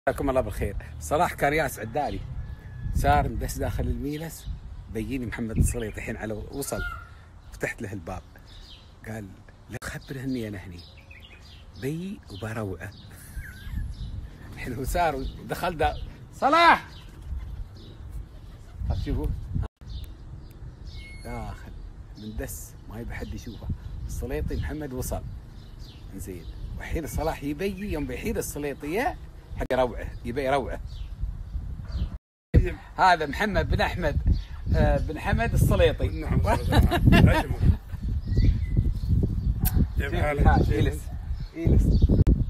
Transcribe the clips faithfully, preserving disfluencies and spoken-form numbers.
جزاكم الله بالخير. صلاح كان ياس عدالي، صار مدس داخل الميلس، بيجيني محمد الصليطي الحين على وصل، فتحت له الباب قال لا خبره اني انا هني بي وبروعه. الحين هو صار دخل دا صلاح شوفوا داخل مندس ما يبي حد يشوفه. الصليطي محمد وصل زين، والحين صلاح يبي يوم بيحيل الصليطيه حق روعه، يبي يروعه. هذا محمد بن احمد آه بن حمد الصليطي. نعم. كيف حالك؟ اجلس اجلس.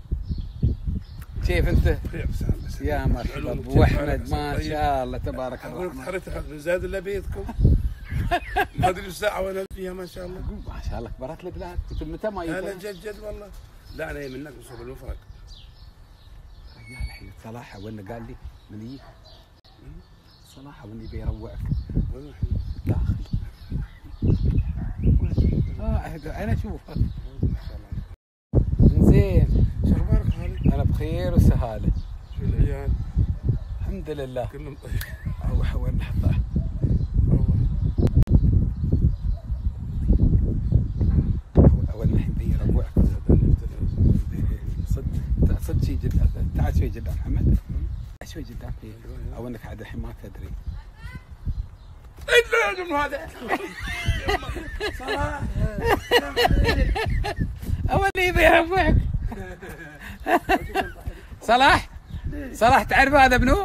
كيف انت؟ يا مرحبا ابو احمد، ما شاء الله تبارك الله. اقول حضرتك زاد الا بيتكم. ما ادري الساعه وين فيها ما شاء الله. ما شاء الله كبرت البلاد. كنت متى ما يجي؟ لا جد جد والله. لا انا منك مصوب المفرق. رجال الحين صلاح وين قال لي من يجي؟ صلاح وين يبي يروعك؟ وين الحين؟ داخل. اه انا اشوفك. زين. شو اخبارك حالك؟ انا بخير وسهاله. شو العيال؟ الحمد لله. كلهم طيب. اروح وين نحطه؟ اول ما الحين بيروعك. صدق صدق شي جدا. تعال شوي قدام محمد. شوي قدام فيه. او انك عاد الحين ما تدري. النجم هذا. صلاح. اول يبي يروعك. صلاح صلاح تعرف هذا منو؟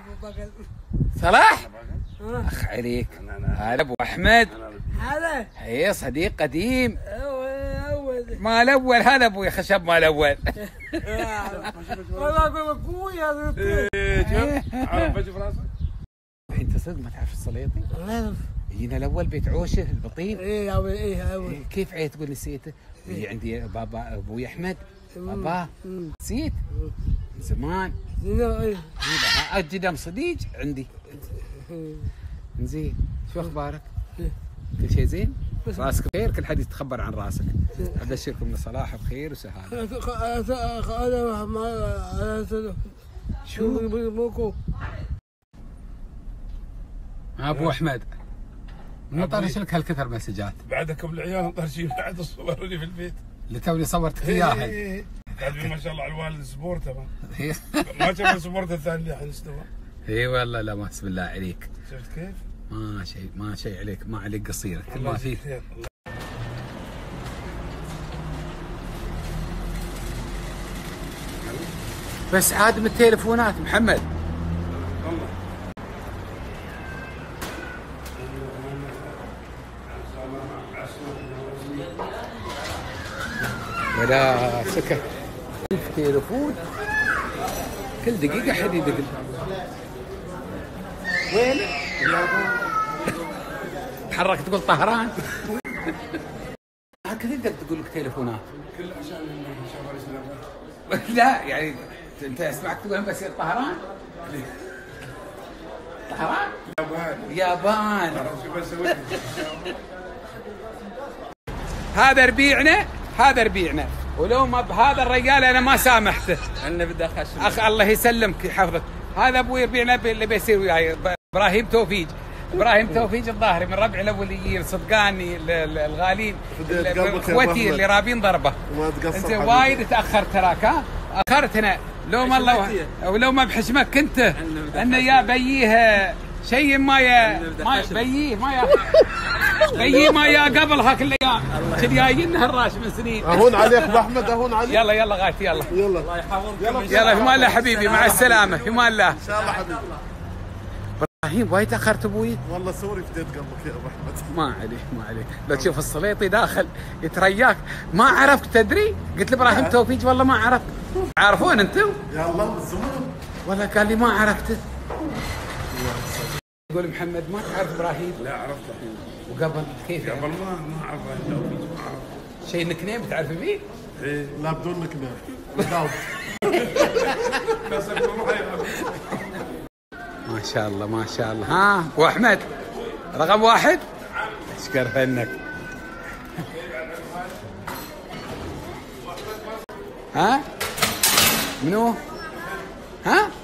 صلاح؟ اخ عليك، هذا ابو احمد. هذا هي صديق قديم. اول ما الاول هذا ابوي خشب ما الاول. والله اقول ابويا. ايه شوف عارف وجه راسك؟ انت صدق ما تعرف الصليطي؟ لا يجينا الاول بيت عوشه البطيء. ايه اول ايه اول كيف عيت تقول نسيته؟ يجي عندي بابا ابوي احمد بابا نسيت زمان. ايه قدام صديق عندي. زين شو اخبارك؟ كل شيء زين؟ راسك بخير؟ كل حد يتخبر عن راسك. ابشركم ان صلاح بخير وسهاله. انا ما شو بوكو ابو احمد مو طارش لك هالكثر مسجات؟ بعدكم العيال مطرشين بعد صوروني في البيت اللي توني صورتك اياها. قاعد ما شاء الله على الوالد سبورته ما شاف سبورته الثاني اللي الحين استوى. اي والله لا ما بسم الله عليك. شفت كيف؟ ما شيء ما شيء عليك، ما عليك قصيره كل ما فيك. بس عاد من التليفونات محمد. والله ولا سكت ألف تليفون كل دقيقة حد يدق. وين؟ تحرك تقول طهران. هكذا تقدر تقول لك تليفونات. كل عشان شاف لا يعني انت اسمعك تقول بس طهران؟ طهران؟ يابان يابان. هذا ربيعنا، هذا ربيعنا، ولو ما بهذا الرجال انا ما سامحته. انا بدي اخش اخ الله يسلمك يحفظك. هذا ابوي ربيعنا اللي بيصير وياي ابراهيم توفيق. ابراهيم توفيق الظاهري من ربع الاوليين صدقاني الغالين اخوتي اللي رابين ضربه. انت وايد تاخرت تراك. ها اخرت هنا لو ما الله ولو ما بحشمك كنت انه يا بييه شيء ما يا ما بييه ما يا بييه ما يا قبل هاك الايام كل جايين هالراش من سنين. اهون عليك ابو احمد اهون عليك. يلا يلا غايتي يلا يلا الله يحفظك. يلا في امان الله حبيبي، مع السلامه في امان الله. ان شاء الله حبيبي. ابراهيم وايد تاخرت ابوي. والله سوري فديت قلبك يا ابو احمد. ما عليك ما عليك. لو تشوف الصليطي داخل يترياك ما عرفت تدري؟ قلت له ابراهيم توفيق والله ما عرفت. عارفون انتم؟ يا الله الزمان. والله قال لي ما عرفته. يقول محمد ما تعرف ابراهيم؟ لا عرفت الحين. وقبل كيف؟ قبل ما ما اعرف ما اعرف شيء نكنيم تعرف فيه؟ ايه لا بدون نكنام. داود. ما شاء الله ما شاء الله. ها ابو احمد رقم واحد. اشكر فنك. ها؟ منو؟ ها؟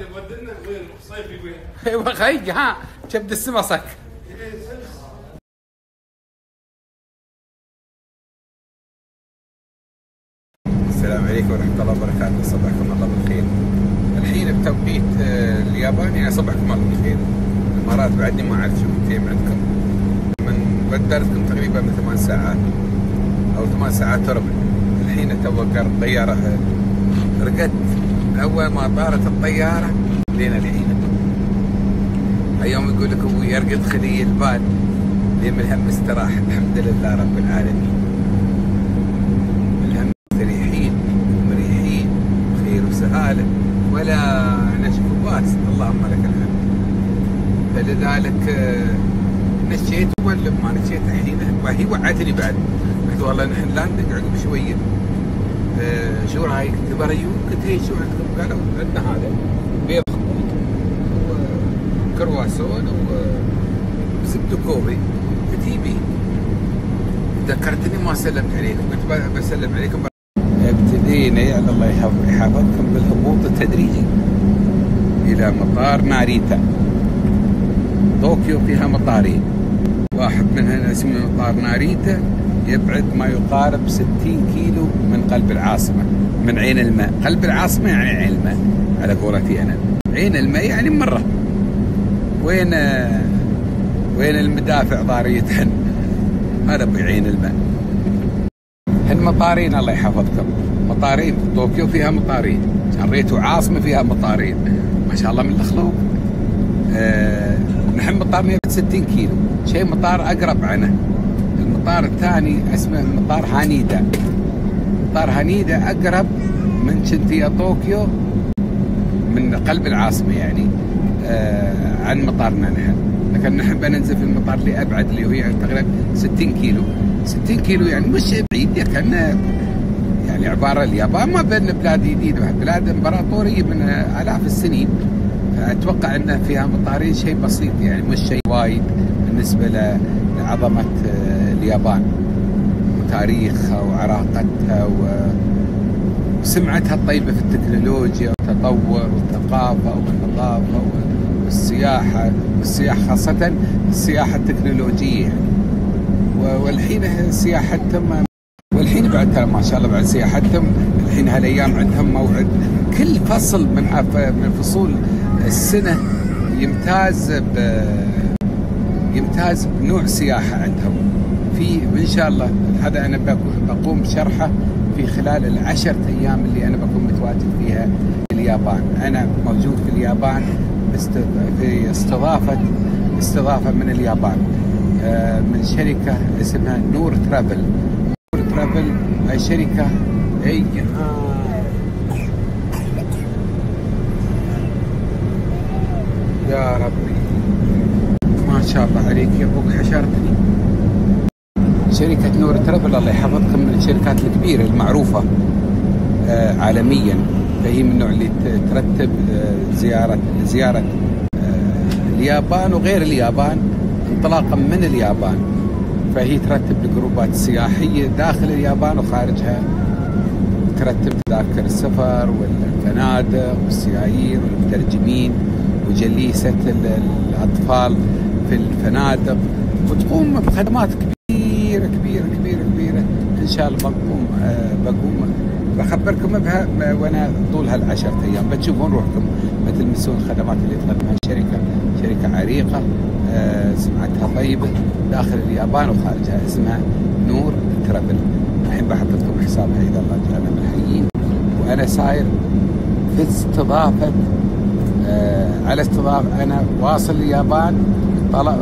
اللي ودنا وين صيفي وين؟ ايوه خيج ها كبد السمسك. السلام عليكم ورحمة الله وبركاته، صبحكم الله بالخير. الحين بتوقيت اليابان يعني صبحكم الله بالخير. الامارات بعدني ما اعرف شو كيف عندكم. من بدرتكم تقريبا من ثمان ساعات او ثمان ساعات وربع. الحين تو قرب الطيارة رقدت اول ما طارت الطيارة لين الحين. اليوم يقول لك هو يرقد خلي البال لين من الهم استراح. الحمد لله رب العالمين. الهم مستريحين مريحين خير وسهالة ولا نشكو باس، اللهم لك الحمد. فلذلك نشيت ولا ما نشيت الحين. وهي وعدتني بعد قلت والله نحن لا نقعد بشويه. أه شو رايك تبريو؟ قلت هي شو عندكم؟ قالوا عندنا هذا بيض خمود وكرواسون وزبده كوري. قلت يبي. ذكرتني ما سلمت عليكم، قلت بسلم عليكم. ابتدينا يعني الله يحفظكم بالهبوط التدريجي الى مطار ناريتا. طوكيو فيها مطارين، واحد منها اسمه مطار ناريتا يبعد ما يقارب ستين كيلو من قلب العاصمة، من عين الماء. قلب العاصمة يعني عين الماء على قولتي أنا، عين الماء يعني مرة. وين وين المدافع ضاريتهن، هذا بعين الماء. هن مطارين الله يحفظكم، مطارين. طوكيو فيها مطارين، شريتو عاصمة فيها مطارين، ما شاء الله من الخلوق. أه نحن مطارنا ستين كيلو، شيء مطار أقرب عنه. المطار الثاني اسمه مطار هانيدا. مطار هانيدا أقرب من شنتيا طوكيو من قلب العاصمة يعني آه عن مطارنا نحن. لكن نحن بننزل في المطار اللي أبعد اللي هو يعني تقريبا ستين كيلو. ستين كيلو يعني مش بعيد، لكن يعني عبارة اليابان ما بين بلاد جديدة، بلاد إمبراطورية من آلاف السنين. فأتوقع أن فيها مطارين شيء بسيط يعني مش شيء وايد بالنسبة لعظمة اليابان وتاريخها وعراقتها وسمعتها الطيبة في التكنولوجيا والتطور والثقافة والنظافة والسياحة، والسياحة خاصة السياحة التكنولوجية. والحين سياحتهم، والحين بعد ما شاء الله بعد سياحتهم الحين هالايام عندهم موعد كل فصل من من فصول السنة يمتاز ب يمتاز بنوع سياحة عندهم. في إن شاء الله هذا أنا بقوم بشرحه في خلال العشرة أيام اللي أنا بكون متواجد فيها في اليابان. أنا موجود في اليابان في استضافة استضافة من اليابان من شركة اسمها نور ترافل. نور ترافل هاي شركة هي يا ربي ما شاء الله عليك يا ابوك حشرتني. شركة نور ترافل الله يحفظكم من الشركات الكبيرة المعروفة آه عالميا، فهي من النوع اللي ترتب آه زيارة زيارة آه اليابان وغير اليابان انطلاقا من اليابان. فهي ترتب الجروبات السياحية داخل اليابان وخارجها، ترتب تذاكر السفر والفنادق والسيايير والمترجمين وجليسة الأطفال في الفنادق، وتقوم بخدمات كبيرة كبيرة كبيرة كبيرة. إن شاء الله بقوم أه بقوم بخبركم بها وأنا طول هالعشرة أيام بتشوفون روحكم بتلمسون الخدمات اللي تقدمها الشركة. شركة عريقة أه سمعتها طيبة داخل اليابان وخارجها، اسمها نور ترافل. الحين بحط لكم حسابها إذا الله جعلنا من الحيين. وأنا ساير في استضافة أه على استضافة، أنا واصل اليابان طلع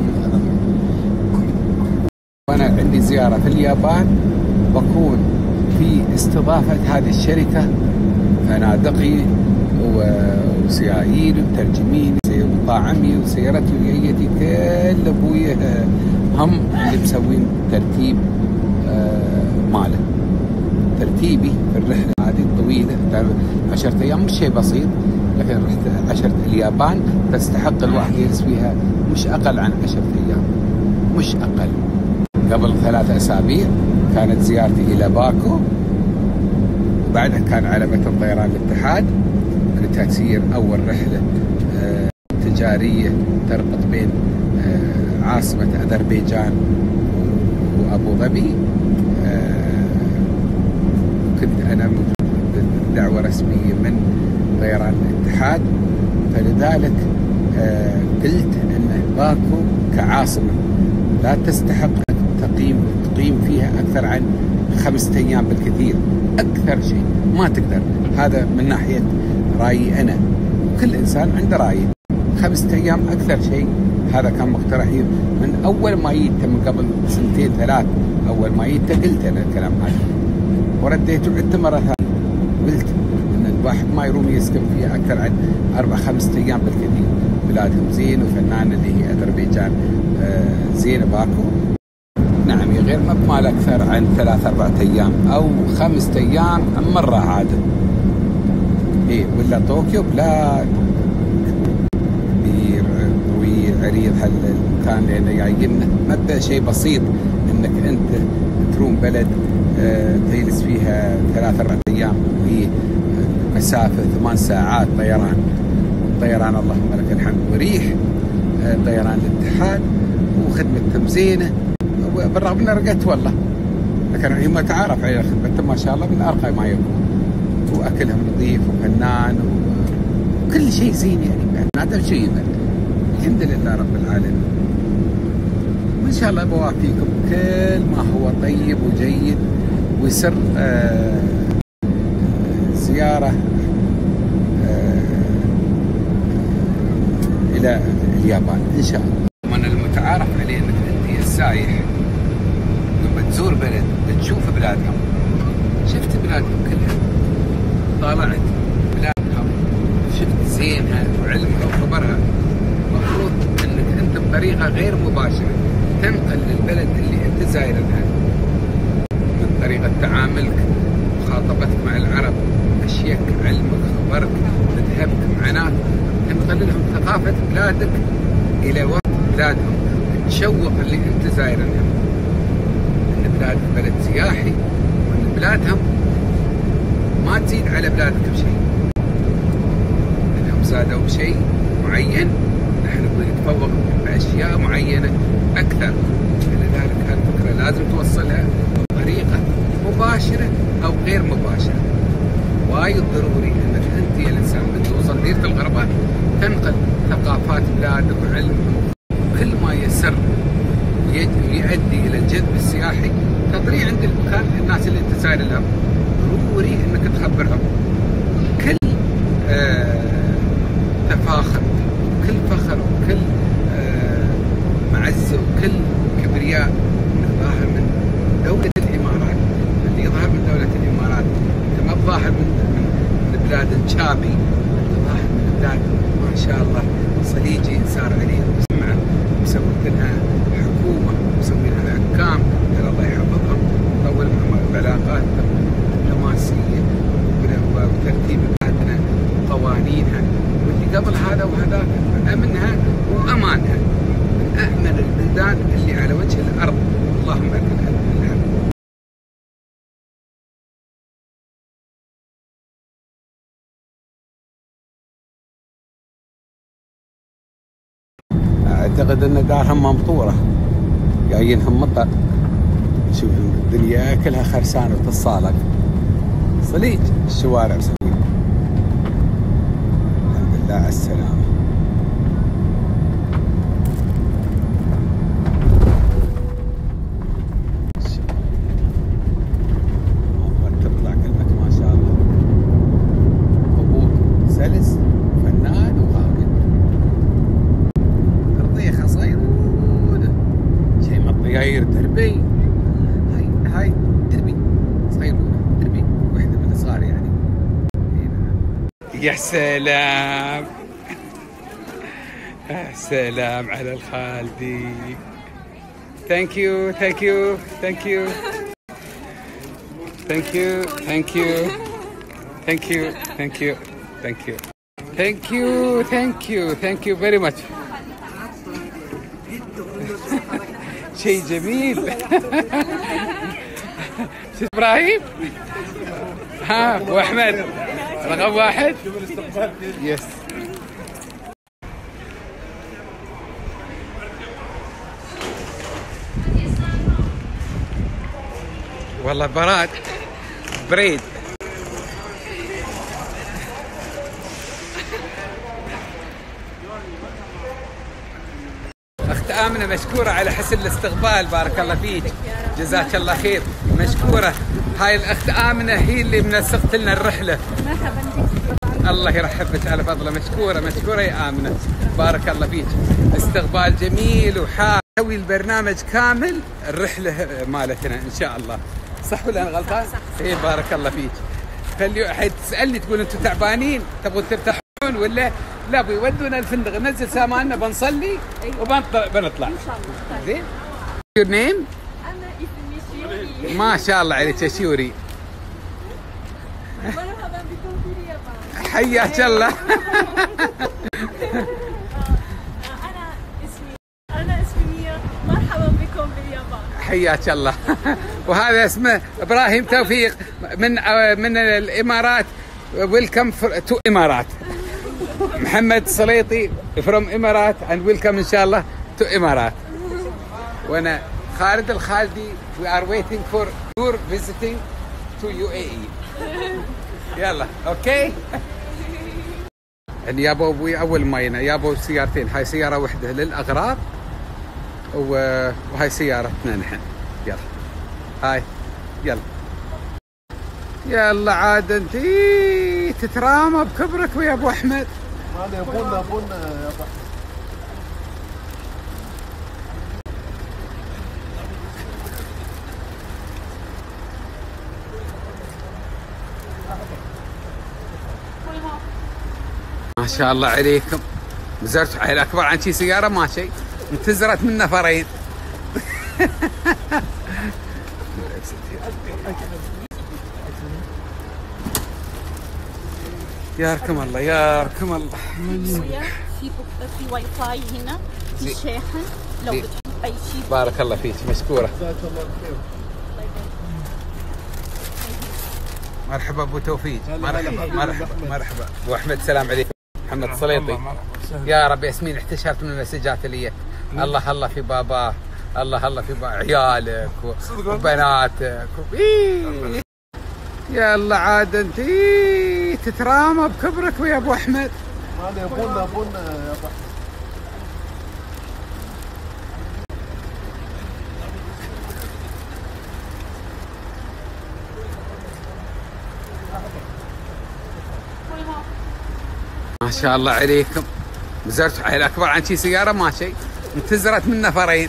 وأنا عندي زيارة في اليابان، بكون في استضافة هذه الشركة فنادقي وسيايير ومترجمين وطاعمي وسيارتي ويايتي كل أبوي هم اللي مسوين ترتيب ماله. ترتيبي في الرحلة هذه الطويلة عشرة أيام مش شيء بسيط، لكن رحت عشرة اليابان تستحق الواحد يجلس فيها مش أقل عن عشرة أيام، مش أقل. قبل ثلاثة أسابيع كانت زيارتي إلى باكو، وبعدها كان على متن طيران الاتحاد. كنت أسير أول رحلة آه تجارية تربط بين آه عاصمة أذربيجان وأبو ظبي. آه كنت أنا بدعوة رسمية من طيران الاتحاد، فلذلك آه قلت أن باكو كعاصمة لا تستحق تقيم تقيم فيها أكثر عن خمسة أيام بالكثير، أكثر شيء ما تقدر. هذا من ناحية رأيي أنا، كل إنسان عنده رأيه. خمسة أيام أكثر شيء. هذا كان مقترحي من أول ما جيت من قبل سنتين ثلاث. أول ما جيت قلت أنا الكلام هذا ورديته عدة مرة ثانية، قلت أن الواحد ما يروم يسكن فيها أكثر عن أربع خمسة أيام بالكثير. بلادهم زين وفنان اللي هي أذربيجان آه زين. باكو نعم غير مبمال أكثر عن ثلاث أربعة أيام أو خمسة أيام مرة عادة. إيه ولا طوكيو بلاد كبير طويل عريض هالمكان لأنه جاينا مبدأ شيء بسيط إنك أنت تروم بلد آه تجلس فيها ثلاث أربعة أيام، وهي مسافة ثمان ساعات طيران. طيران اللهم لك الحمد وريح آه طيران الاتحاد وخدمتهم زينة، بالرغم من رقت والله، لكن هي ما تعرف على خدمتهم ما شاء الله من أرقى ما يكون، وأكلهم نظيف وفنان وكل شيء زين يعني. هذا شيء الحمد لله رب العالمين. وإن شاء الله بوافيكم كل ما هو طيب وجيد ويصير آه زيارة آه إلى اليابان إن شاء الله. من المتعارف عليه أنك أنت السايح لما تزور بلد بتشوف بلادهم، شفت بلادهم كلها، طالعت بلادهم، شفت زينها وعلمها وخبرها. المفروض أنك أنت بطريقة غير مباشرة تنقل للبلد اللي أنت زايرها من طريقة تعاملك، مخاطبتك مع العرب، أشياء علمك، خبرك، مذهبك، معناك، تنقل لهم ثقافة بلادك إلى وقت بلادهم، تشوق اللي أنت زايرها أن بلادك بلد سياحي، وأن بلادهم ما تزيد تزيد على بلادك بشيء. انهم زادوا بشيء معين، نحن نبغى نتفوق باشياء معينه اكثر. لذلك هالفكره لازم توصلها بطريقه مباشره او غير مباشره. وايد ضروري انك انت يا الانسان من توصل ديره الغربه تنقل ثقافات بلادك وعلم كل ما يسر ويؤدي الى الجذب السياحي تطري عند المكان الناس اللي انت ساير لهم. ضروري انك تخبرهم كل آه تفاخر، كل فخر، وكل آه معزه، وكل كبرياء ظاهر من دوله الامارات. اللي يظهر من دوله الامارات انت ما بظاهر من من بلاد شابي، انت ظاهر من بلاد ما شاء الله صليجي صار عليه وسمعه، مسوي لها حكومه، مسوي لها حكام، الله يحفظهم ويطول معهم العلاقات الدبلوماسيه وترتيب بلادنا وقوانينها، واللي قبل هذا وهذاك امنها وامانها من امن البلدان اللي على وجه الارض. اللهم لك الحمد. اعتقد ان دارهم ممطوره، جايينهم مطر. شوف الدنيا كلها خرسانه وتصالق، صليج الشوارع مسوي. الحمد لله على السلامه. تطلع كلمه ما شاء الله، ضبوط سلس فنان وغامض. ارضيه صغيرونه، شيء من الضياير دربي. هاي هاي دربي صغيرونه، دربي واحده من الصغار يعني. يا سلام، يا سلام على الخالدي. ثانك يو ثانك يو ثانك يو ثانك يو ثانك يو ثانك يو ثانك يو ثانك يو ثانك يو ثانك يو ثانك يو فيري ماتش. شيء جميل. شو ابراهيم؟ ها ابو احمد رقم واحد. يس. والله براد بريد. اخت امنه مشكوره على حسن الاستقبال، بارك الله فيك، جزاك الله خير، مشكوره. هاي الاخت امنه هي اللي منسقت لنا الرحله. مرحبا بك. الله يرحب بك على فضله، مشكوره مشكوره يا امنه، بارك الله فيك. استقبال جميل وحار. نسوي البرنامج كامل الرحله مالتنا ان شاء الله. صح ولا انا غلطان؟ صح صح. اي بارك الله فيك. خلي حد تسالني تقول انتم تعبانين تبغون ترتاحون ولا لا؟ بيودونا الفندق، ننزل ساماننا بنصلي وبنطلع بنطلع. ان شاء الله. زين. Your name؟ انا اسمي شيوري. ما شاء الله عليك يا شيوري. مرحبا بكم في اليابان. حياك الله. انا اسمي انا اسمي ميا. مرحبا بكم باليابان. حياك الله. وهذا اسمه ابراهيم توفيق من من الامارات. ويلكم تو امارات. محمد سليطي from امارات and welcome ان شاء الله to امارات. وانا خالد الخالدي we are waiting for your visiting to يو إيه إي. يلا اوكي. يعني يابو ابوي اول ما ينا يابو سيارتين، هاي سياره واحده للاغراض وهاي سيارتنا نحن. يلا هاي يلا يلا عاد انت تترامى بكبرك ويا ابو احمد. هذا ابونا ابونا يا ابو احمد. ما شاء الله عليكم. زرت عيل اكبر عن شي سياره ما شيء، انتزرت من نفرين. ياركم الله ياركم الله. في في واي فاي هنا، في شاحن لو بتحب اي شيء. بارك الله فيك مشكوره. مرحبا ابو توفيق. مرحبا مرحبا مرحبا ابو احمد. السلام عليكم. محمد السليطي. يا رب ياسمين احتشرت من المسجات اللي الله الله في باباه، الله الله في بابا عيالك وبناتك إيه. يا الله عاد انت إيه تترامى بكبرك ويا ابو احمد. ما ابونا ابونا يا ابو احمد. ما شاء الله عليكم. زرت حيل اكبر عن شي سياره ما شيء، انتزرت من نفرين.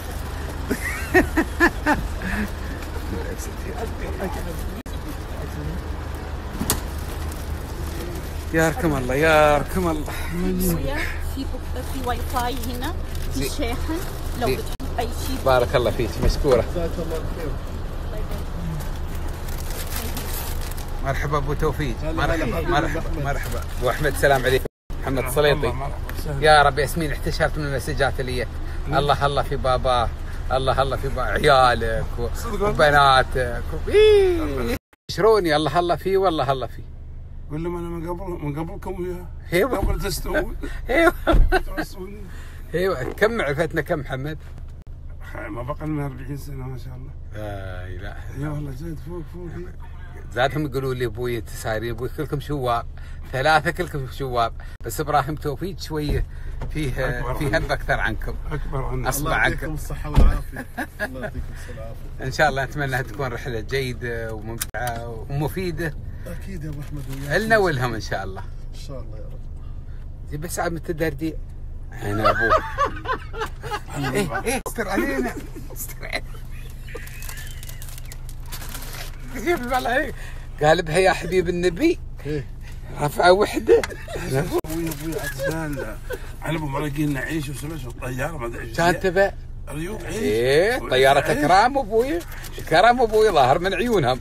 ياركم الله ياركم الله. في في واي فاي هنا، في شاحن لو بتحب اي شيء. بارك الله فيك مشكوره. مرحبا ابو توفيق. مرحبا مرحبا مرحبا ابو احمد. السلام عليكم. محمد السليطي. يا رب ياسمين احتشرت من المسجات اللي الله الله في باباه، الله الله في بابا عيالك وبناتك إيه. شروني الله الله فيه والله الله فيه. قول لهم انا من قبل من قبلكم وياه. ايوه قبل تستوون. ايوه ايوه. كم عرفتنا كم محمد؟ ما بقى لنا أربعين سنه ما شاء الله. لا اله يا والله زاد فوق فوق. زادهم يقولوا لي ابوي تسارين ابوي كلكم شواب، ثلاثه كلكم شواب، بس ابراهيم توفيق شويه فيه فيه هب اكثر عنكم. اكبر عنكم. اصبع عنكم. الله يعطيكم الصحه والعافيه. الله يعطيكم الصحه والعافيه. ان شاء الله نتمنى تكون رحله جيده وممتعه ومفيده. اكيد يا ابو احمد وياك. لنا ولهم ان شاء الله. ان شاء الله يا رب. زي بس عم تدردي انا ابوك. ايه ايه استر علينا استر علينا. والله قال بها يا حبيب النبي رفعه وحده. ابوي ابوي عزال على ابو مرقين نعيش وسلش الطياره ما ادري ايش كان تبع ريوق عيش. ايه طياره كرام ابوي كرام ابوي ظاهر من عيونهم.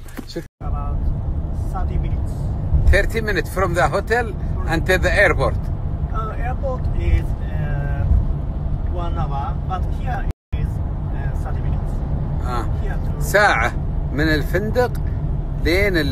thirty minutes from the hotel until the airport. Uh, airport is uh, one hour, but here is uh, thirty minutes. آه. Here to... ساعة من الفندق لين ال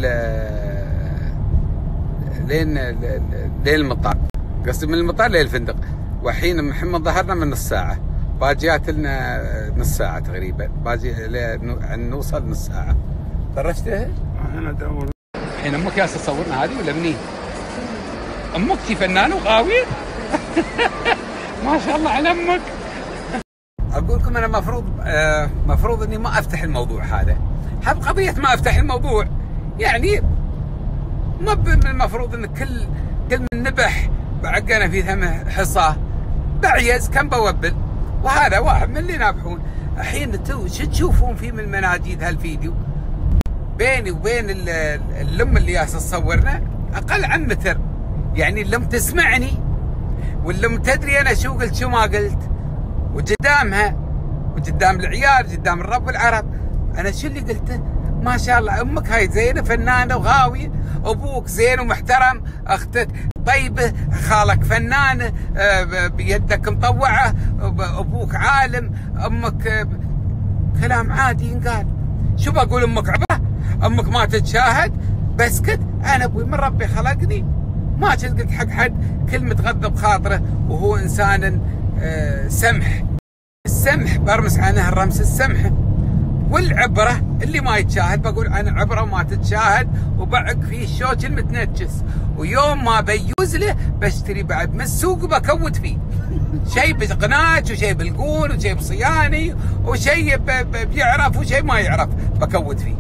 لين لين المطار، قصدي من المطار لين الفندق. وحين محمد ظهرنا من نص ساعة، باجيات لنا نص ساعة تقريبا، باجي لين نوصل نص ساعة. درجتها؟ انا ادور. الحين امك جالسه تصورنا هذه ولا منين؟ امك شي فنانه وغاويه؟ ما شاء الله على امك. اقول لكم انا مفروض آه مفروض اني ما افتح الموضوع هذا. حب قضيه ما افتح الموضوع يعني ما المفروض ان كل كل من نبح بعقنا في ثمه حصاه بعيز كم بوبل، وهذا واحد من اللي نابحون. الحين تو شو تشوفون فيه من المناجيد هالفيديو؟ بيني وبين الام اللي جالسه تصورنا اقل عن متر، يعني الام تسمعني والام تدري انا شو قلت شو ما قلت، وقدامها وقدام العيال قدام الرب والعرب انا شو اللي قلته؟ ما شاء الله امك هاي زينه فنانه وغاويه، ابوك زين ومحترم، اختك طيبه، خالك فنانه بيدك مطوعه، ابوك عالم، امك كلام عادي ينقال. شو بقول امك عبه؟ امك ما تتشاهد بسكت. انا ابوي من ربي خلقني ما كنت قلت حق حد كلمه تغضب خاطره، وهو انسان آه سمح. السمح برمس عنه الرمس السمح، والعبره اللي ما يتشاهد بقول عنه عبره وما تتشاهد، وبعق فيه الشوك المتنجس، ويوم ما بيوز له بشتري بعد من السوق وبكود فيه شيء بقناج وشيء بالقون وشيء بصياني وشيء بيعرف وشيء ما يعرف بكود فيه.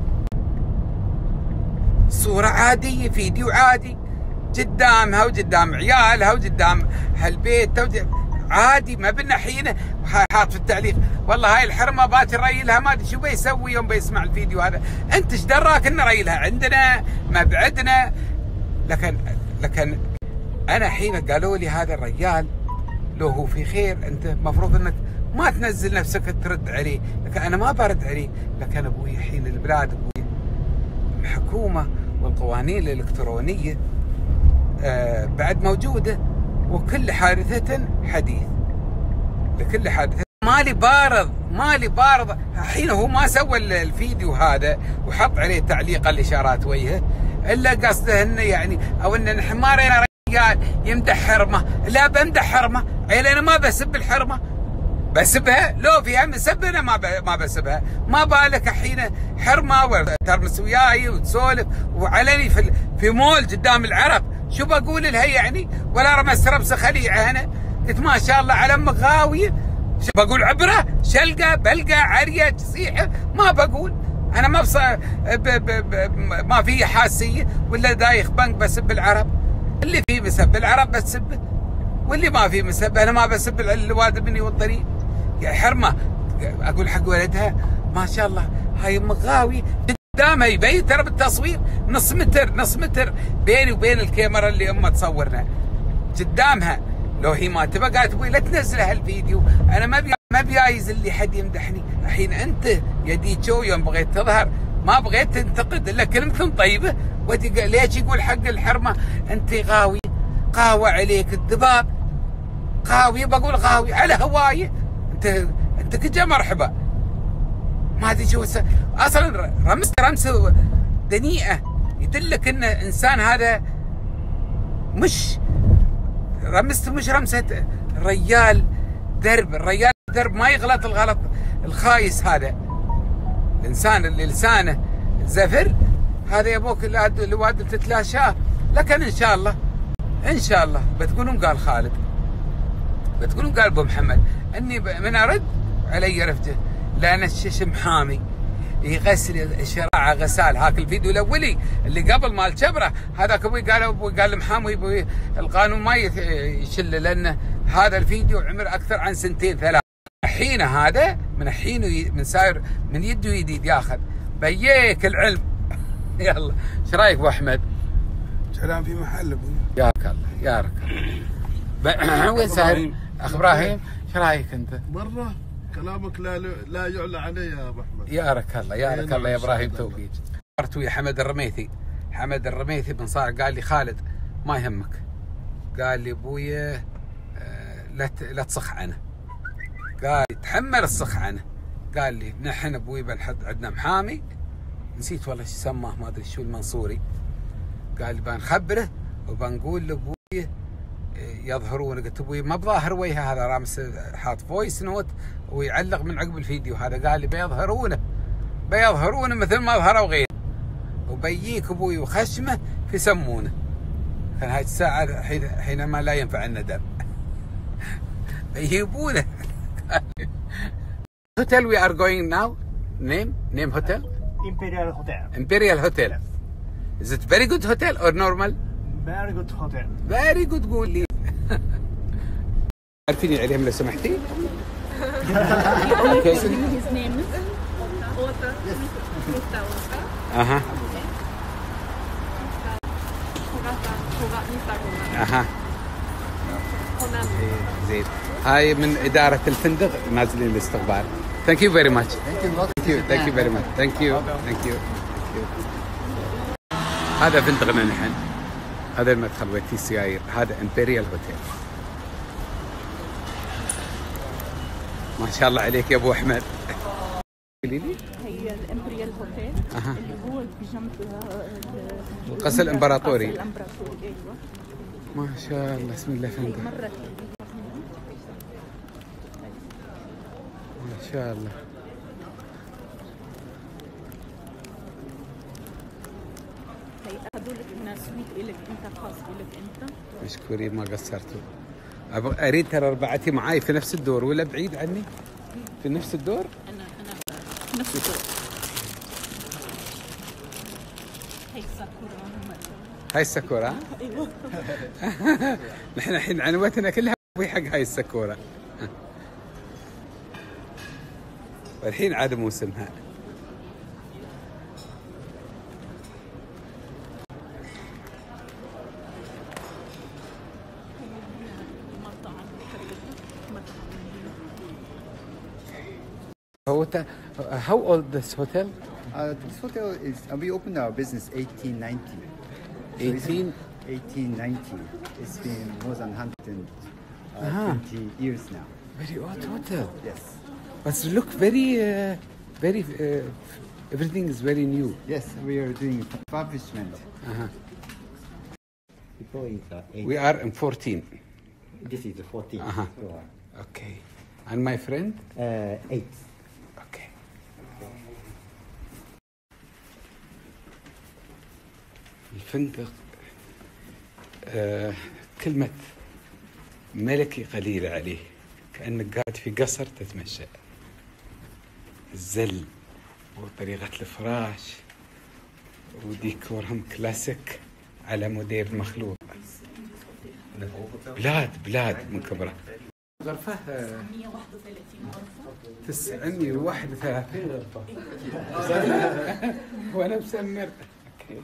صورة عادية فيديو عادي قدامها وقدام عيالها وقدام هالبيت عادي، ما بدنا حينه حاط في التعليق والله هاي الحرمه باكر ريلها ما ادري شو بيسوي يوم بيسمع الفيديو هذا. انت ايش دراك ان ريلها عندنا ما بعدنا؟ لكن لكن انا حين قالوا لي هذا الرجال لو هو في خير انت المفروض انك ما تنزل نفسك ترد عليه، لكن انا ما برد عليه. لكن ابوي حين البلاد ابوي الحكومه والقوانين الالكترونيه آه بعد موجوده، وكل حادثه حديث، لكل حادثه مالي بارض مالي بارض. حين هو ما سوى الفيديو هذا وحط عليه تعليق الاشارات وجهه، الا قصده انه يعني او ان الحمار يا رجال يمدح حرمه. لا بمدح حرمه، عيل انا ما بسب الحرمه، بسبها لو فيها مسب انا ما ما بسبها. ما بالك الحين حرمه وترمس وياي وتسولف وعلني في في مول قدام العرب، شو بقول لها يعني؟ ولا رمس رمسه خليعه هنا، قلت ما شاء الله على امك غاويه، شو بقول عبره شلقه بلقه عريه تصيحه؟ ما بقول انا ما بص... ب... ب... ب... ما في حاسيه ولا دايخ بنك بسب العرب. اللي فيه مسب العرب بسبه، واللي ما فيه مسب انا ما بسب الواد ابني والطريق. يا حرمه اقول حق ولدها ما شاء الله هاي امك غاويه، قدامها يبين ترى بالتصوير نص متر نص متر بيني وبين الكاميرا اللي امها تصورنا قدامها. لو هي ما تبغى قالت ابوي لا تنزل هالفيديو، انا ما بي ما بيايز اللي حد يمدحني. الحين انت يا ديتشو يوم بغيت تظهر ما بغيت تنتقد الا كلمه طيبه، ليش يقول حق الحرمه انت غاوي؟ قاوى عليك الذباب، قاوي بقول قاوي على هوايه، انت انت كجا مرحبا. ما ادري شو اصلا رمست رمسه دنيئه يدلك ان انسان هذا مش رمست مش رمسه الريال درب، الريال درب ما يغلط الغلط الخايس هذا. الانسان اللي لسانه زفر هذا يبوك الواد تتلاشاه. لكن ان شاء الله ان شاء الله بتقولون قال خالد، بتقولون قال ابو محمد اني من ارد علي رفجه، لان الششم حامي يغسل شراعه غسال. هاك الفيديو الاولي اللي قبل مال شبره هذاك ابوي قال ابوي قال محامي ابوي القانون ما يشله، لان هذا الفيديو عمر اكثر عن سنتين ثلاث. الحين هذا من الحين من ساير من يده يديد ياخذ بيك العلم. يلا ايش رايك ابو احمد؟ سلام في محل ابوي. ياك الله يارك الله. وين ساير اخ ابراهيم؟ ايش رايك انت؟ مره كلامك لا لا يعلى عليه يا ابو احمد. يارك الله يارك الله يا ابراهيم توفيق. صرت ويا حمد الرميثي، حمد الرميثي بن صالح قال لي خالد ما يهمك، قال لي ابويا لا لا تصخ عنه، قال تحمل الصخ عنه. قال لي نحن ابوي بنحط عندنا محامي، نسيت والله شو سماه ما ادري شو المنصوري، قال لي بنخبره وبنقول لابوي يظهرون. قلت ابوي ما بظاهر وجهه هذا رامس حاط فويس نوت ويعلق من عقب الفيديو هذا. قال لي بيظهرونه بيظهرونه مثل ما ظهروا غيره، وبيجيك ابوي وخشمه في سمونه. كان هاي الساعه حينما لا ينفع الندم يجيبونه. Hotel we are going now. Name name hotel. Imperial Hotel. Imperial Hotel. Is it very good hotel or normal? Very good hotel. Very good قول لي. عارفيني عليهم لو سمحتي؟ Okay. His name is Ota. Ota. اها اها زين. هاي من إدارة الفندق نازلين الاستقبال. Thank you very much. Thank you. Thank you very much. Thank you. Thank you. هذا فندقنا نحن. هذا المدخل ويتي سيايير. هذا امبريال هوتيل. ما شاء الله عليك يا ابو احمد. قولي لي. هي الامبريال هوتيل أه. اللي هو بجنب القصر الامبراطوري. القصر الامبراطوري ايوه. ما شاء الله بسم الله فندق. مرة ما شاء الله. هي هذول لنا سويت لك انت، خاص لك انت. مشكورين ما قصرتوا. ابغى اريد ترى ربعتي معاي في نفس الدور ولا بعيد عني؟ في نفس الدور؟ انا انا في نفس الدور. هي ساكورا. هاي الساكورا؟ ايوه. نحن الحين عنوتنا كلها في حق هاي الساكورا. والحين عاد موسمها. How old this hotel? Uh, this hotel is, uh, we opened our business eighteen ninety. eighteen? eighteen ninety. It's been more than one hundred Uh-huh. twenty years now. Very old hotel. Yes. But look very, uh, very uh, Everything is very new. Yes, we are doing refurbishment. Uh-huh. Before is uh, eight. We are in fourteen. This is the fourteen. Uh-huh. floor. Okay. And my friend? Uh, eight. Okay. الفندق آه كلمة ملكي قليلة عليه، كأنك قاعد في قصر تتمشى. الزل وطريقة الفراش وديكورهم كلاسيك على موديل مخلوق. بلاد بلاد من كبره. غرفة مية وواحد وثلاثين غرفة. تسعمية وواحد وثلاثين غرفة. وأنا مسمر. أوكي.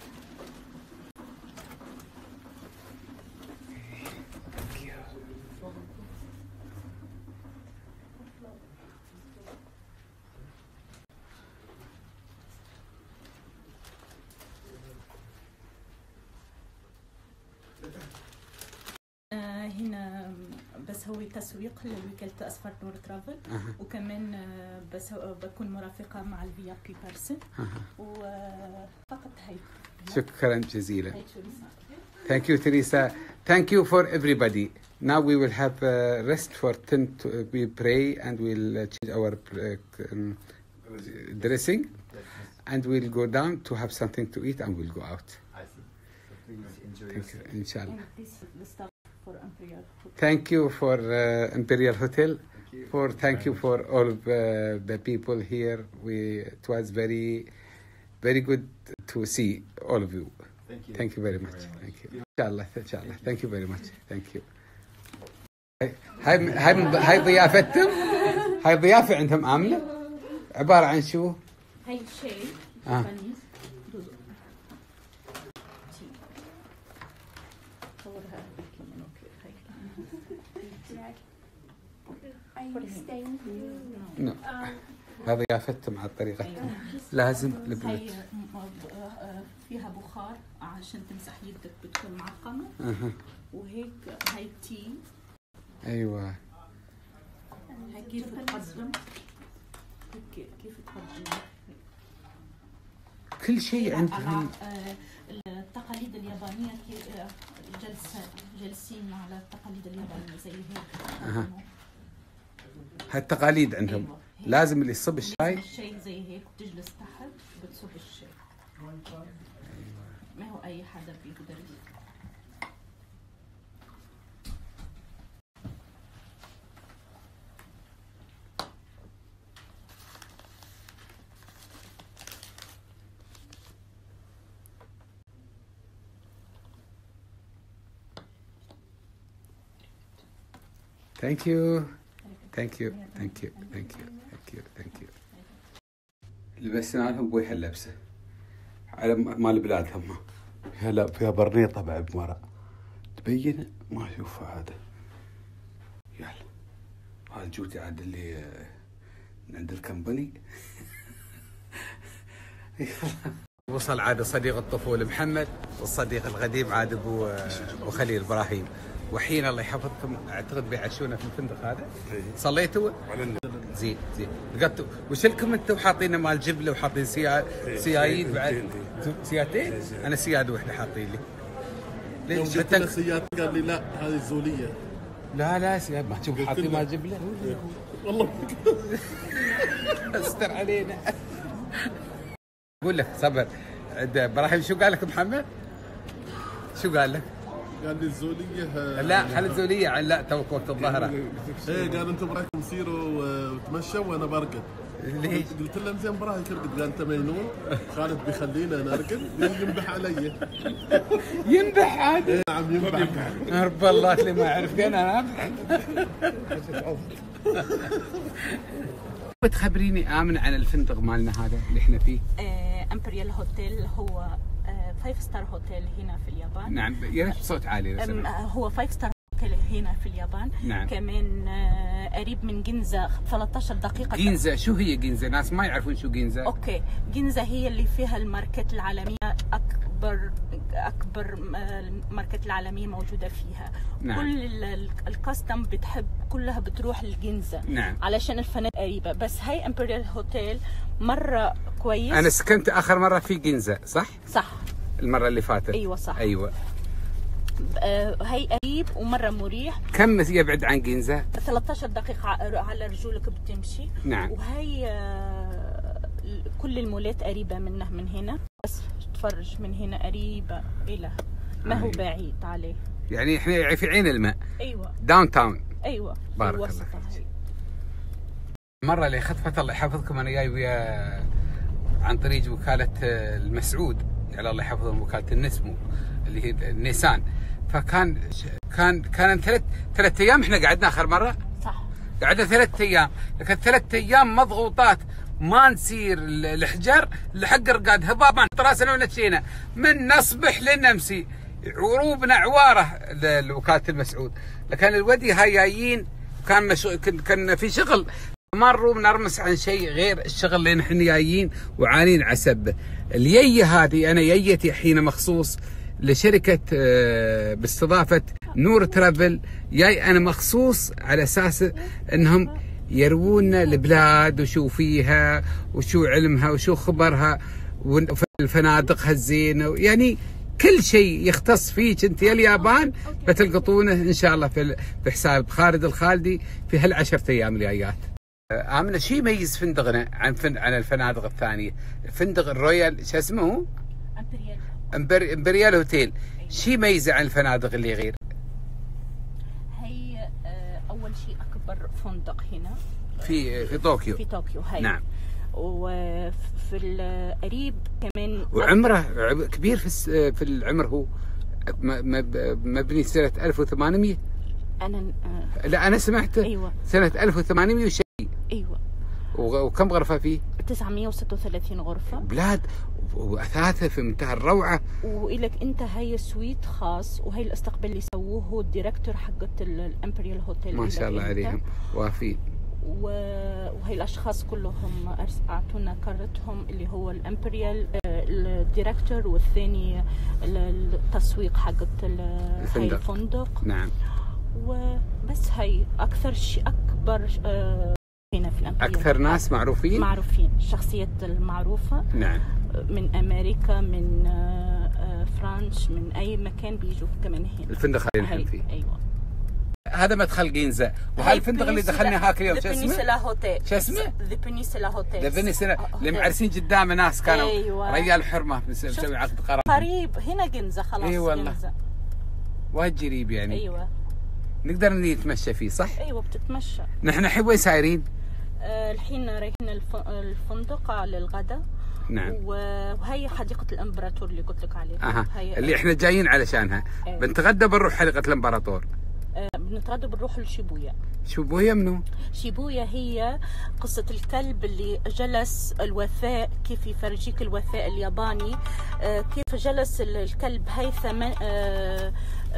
هنا بس هو تسويق لوكالة أسفار نور ترافل. أه. وكمان بس بكون مرافقة مع الفي اي بي بيرسون. وفقط هاي. شكرا جزيلا. Thank you, Teresa. Thank you for everybody. Now we will have a rest for ten to we pray and we'll change our um, dressing and we'll go down to have something to eat and we'll go out. I see. So please enjoy Thank you, inshallah. And this is the stuff for Imperial Hotel. Thank you for uh, Imperial Hotel. Thank you. For thank you for all of uh, the people here. We it was very, very good to see all of you. Thank you. Thank you very much. Thank you. Inshallah, inshallah. Thank you very much. Thank you. هاي هاي هاي ضيافتهم. هاي ضيافة عندهم عاملة. عبارة عن شو؟ هاي شاي. آه. No. هذا ضيافتهم على طريقتهم. لازم لبنت. فيها بخار عشان تمسح يدك بتكون معقمة. أه. وهيك هاي تي. أيوة. هاي كيف تقدم؟ كيف تقدم؟ كل شيء عندهم. التقاليد اليابانية جلسة جالسين على التقاليد اليابانية زي هيك. أه. هاي التقاليد عندهم. أيوة. لازم اللي يصب الشاي. الشاي زي هيك بتجلس تحت بتصب الشاي. ما هو أي حدا بيقدر. Thank you. Thank you. Thank you. Thank you. Thank you. Thank you. لبسنا لهم بويها اللبسة على مال بلادهم. هلا فيها برنيطة بعد مرة تبين ما أشوفها هذا. يلا هذا جوتي عاد اللي من عند الكمباني. وصل عاد صديق الطفولة محمد والصديق القديم عاد أبو أبو خليل إبراهيم. وحين الله يحفظكم اعتقد بيعشونا في الفندق هذا. صليتوا؟ زين زين. لقيتوا وش لكم انتم حاطين مال جبله وحاطين سيا سيايد بعد؟ سياتين؟ انا سياده وحده حاطين لي. ليش قلت له سياد قال لي لا هذه الزوليه. لا لا سياد ما تشوف حاطين مال جبله؟ والله استر علينا. اقول لك صبر. ابراهيم شو قال لك محمد؟ شو قال لك؟ قال لي الزوليه. لا خلي الزوليه لا توك وقت الظهره. ايه قال انتم براكم سيروا وتمشوا وانا برقد. ليش؟ قلت له زين برايك ارقد. قال انت مجنون؟ خالد بيخليني انا ارقد ينبح علي. ينبح عاد؟ ايه نعم ينبح. رب الله اللي ما يعرف انا. بتخبريني آمنة عن الفندق مالنا هذا اللي احنا فيه؟ امبريال هوتيل هو فايف ستار هوتيل هنا في اليابان. نعم يا ريت بصوت عالي. هو فايف ستار هوتيل هنا في اليابان. نعم. كمان قريب من جينزا ثلاثة عشر دقيقة. جينزا شو هي جينزا؟ ناس ما يعرفون شو جينزا. اوكي جينزا هي اللي فيها الماركت العالمية أكبر اكبر اكبر الماركات العالميه موجوده فيها. نعم. كل الكاستم بتحب كلها بتروح للجنزه. نعم. علشان الفنادق قريبه، بس هاي امبريال هوتيل مره كويس. انا سكنت اخر مره في جنزه صح؟ صح المره اللي فاتت. ايوه صح. ايوه. آه هاي قريب ومره مريح. كم يبعد عن جنزه؟ ثلاثة عشر دقيقه على رجولك بتمشي. نعم. وهي آه كل المولات قريبه منه من هنا، بس تفرج من هنا قريبه الى ما هو بعيد عليه. يعني احنا في عين الماء. ايوه. داون تاون. ايوه. بارك الله فيك. المره اللي خطفت الله يحفظكم انا جاي ويا عن طريق وكاله المسعود، يعني الله يحفظهم، وكاله النسمو اللي هي النيسان. فكان كان كان ثلاث ثلاث ايام احنا قعدنا اخر مره. صح. قعدنا ثلاث ايام، لكن ثلاث ايام مضغوطات، ما نسير الحجر لحق رقاد هبابا راسنا ونشينا من نصبح لنمسي، عروبنا عواره لوكاله المسعود. لكن الودي هاي جايين كان مش... كان في شغل، مروا بنرمس عن شيء غير الشغل اللي نحن جايين وعانين عسبه. الييه هذه انا ييتي حين مخصوص لشركه باستضافه نور ترافل، جاي انا مخصوص على اساس انهم يروونا البلاد وشو فيها وشو علمها وشو خبرها والفنادقها الزينه، يعني كل شيء يختص فيك انت يا اليابان بتلقطونه ان شاء الله في في حساب خالد الخالدي في هالعشرة ايام الجايات. آمنة شو يميز فندقنا عن فن... عن الفنادق الثانيه؟ فندق الرويال شو اسمه هو؟ امبريال. امبر... امبريال هوتيل. شو يميزه عن الفنادق اللي غير؟ هي اول شيء اكبر فندق هنا في في طوكيو. في طوكيو هاي. نعم. وفي القريب كمان وعمره كبير في في العمر، هو مبني سنه ألف وثمانمئة. انا لا انا سمعت. ايوه سنه ألف وثمانمئة وشيء. ايوه. وكم غرفه فيه؟ تسعمئة وستة وثلاثين غرفه. بلاد واثاثه في منتهى الروعه. والك انت هي سويت خاص، وهي الاستقبال اللي سووه هو الديريكتور حقت الامبريال هوتيل. ما شاء الله عليهم وافين. وهي الاشخاص كلهم اعطونا كارتهم اللي هو الامبريال الديريكتور، والثاني التسويق حقت هاي الفندق. نعم. وبس هي اكثر شيء اكبر هنا في الامبريال. اكثر ناس معروفين معروفين الشخصيات المعروفه. نعم. من امريكا، من فرنسا، من اي مكان بيجوا كمان هنا الفندق اللي نحن فيه. ايوه. هذا مدخل جينزا. وهالفندق اللي دخلنا هاك اليوم شو اسمه؟ بنيسلا هوتيل. شو اسمه؟ ذا بنيسلا هوتيل. ذا بنيسلا اللي معرسين قدامه ناس كانوا. أيوة. رجال حرمه مسوي عقد قرار. قريب هنا جنزة خلاص. اي أيوة والله. جنزة. وايد قريب يعني. ايوه. نقدر نتمشى فيه صح؟ ايوه بتتمشى. نحن الحين وين سايرين؟ آه الحين رايحين الف... الفندق على الغداء. نعم. وهي حديقة الامبراطور اللي قلت لك عليها. اها هي اللي احنا جايين علشانها. أيوة. بنتغدى بنروح حديقة الامبراطور. آه بنتغدى بنروح لشيبويا. شيبويا منو؟ شيبويا هي قصة الكلب اللي جلس الوفاء، كيف يفرجيك الوفاء الياباني. آه كيف جلس الكلب هاي ثمان آه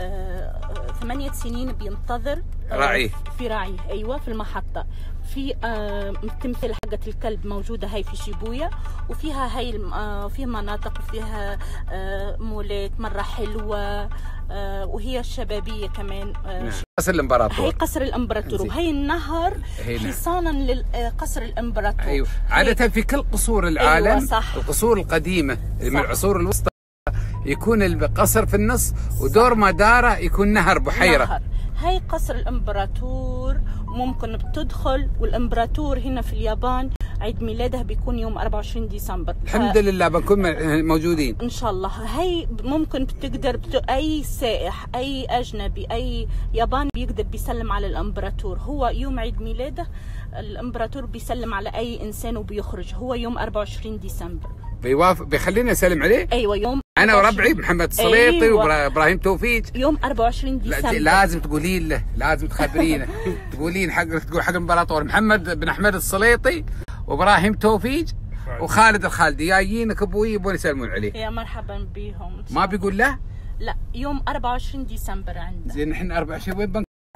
آه ثمانية سنين بينتظر راعيه في راعيه. ايوه في المحطة. في آه تمثال حقت الكلب موجودة هاي في شيبويا، وفيها هاي آه فيها مناطق وفيها آه مولات مرة حلوة. آه وهي الشبابية كمان. آه نعم. قصر الامبراطور. هي قصر الامبراطور، وهي النهر حصانا لقصر الامبراطور. ايوه. عادة في كل قصور العالم. أيوة صح. القصور القديمة من العصور الوسطى يكون القصر في النص ودور ما داره يكون نهر بحيرة. نهر. هاي قصر الامبراطور، ممكن بتدخل. والامبراطور هنا في اليابان عيد ميلاده بيكون يوم أربعة وعشرين ديسمبر. الحمد ف... لله بنكون موجودين ان شاء الله. هاي ممكن بتقدر بت... اي سائح اي اجنبي اي ياباني بيقدر بيسلم على الامبراطور. هو يوم عيد ميلاده الامبراطور بيسلم على اي انسان وبيخرج. هو يوم أربعة وعشرين ديسمبر بيوافق بيخلينا نسلم عليه. ايوه يوم انا وربعي محمد السليطي. أيوة. وابراهيم توفيق يوم أربعة وعشرين ديسمبر. لازم تقولين له، لازم تخبرينا. تقولين حق تقول حق الامبراطور محمد بن احمد السليطي وابراهيم توفيق وخالد الخالدي جايينك ابوي يبون يسلمون عليه. يا مرحبا بهم. ما بيقول له؟ لا يوم أربعة وعشرين ديسمبر عندنا. زين نحن أربعة وعشرين وين بنكون؟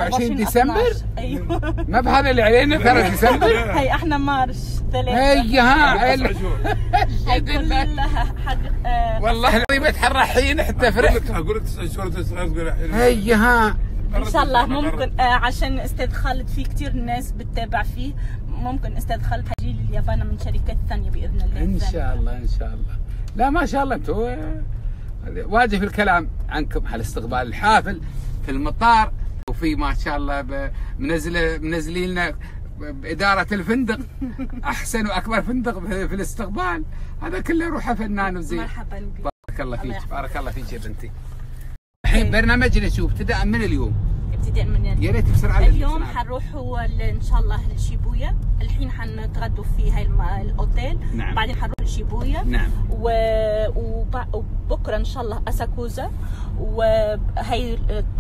عشرين ديسمبر؟ ايوه ما بهذا اللي علينا ترى ديسمبر. هي احنا مارش ثلاثة. هي ها هي كلها حق آه والله العظيم اتحرى حين حتى فرحت. اقول لك تسع شهور تسع تقول هي ها ان شاء الله ممكن آه عشان استاذ خالد في كثير ناس بتتابع فيه، ممكن استاذ خالد حيجي لي اليابان من شركات ثانيه باذن الله. ان شاء الله ان شاء الله. لا ما شاء الله انتم واجب الكلام عنكم على استقبال الحافل في المطار، وفي ما شاء الله منزله منزلين لنا باداره الفندق احسن واكبر فندق في الاستقبال. هذا كله روحه فنان وزين. مرحبا بك. بارك الله فيك بارك الله فيك يا بنتي. الحين برنامجنا شو ابتداء من اليوم؟ ابتداء من اليوم يا ريت بسرعه. اليوم حنروحوا ان شاء الله لشيبويا، الحين حنتغدوا في هاي الاوتيل. نعم. بعدين حنروح لشيبويا. نعم. و... وب... وبكره ان شاء الله اساكوزا، وهي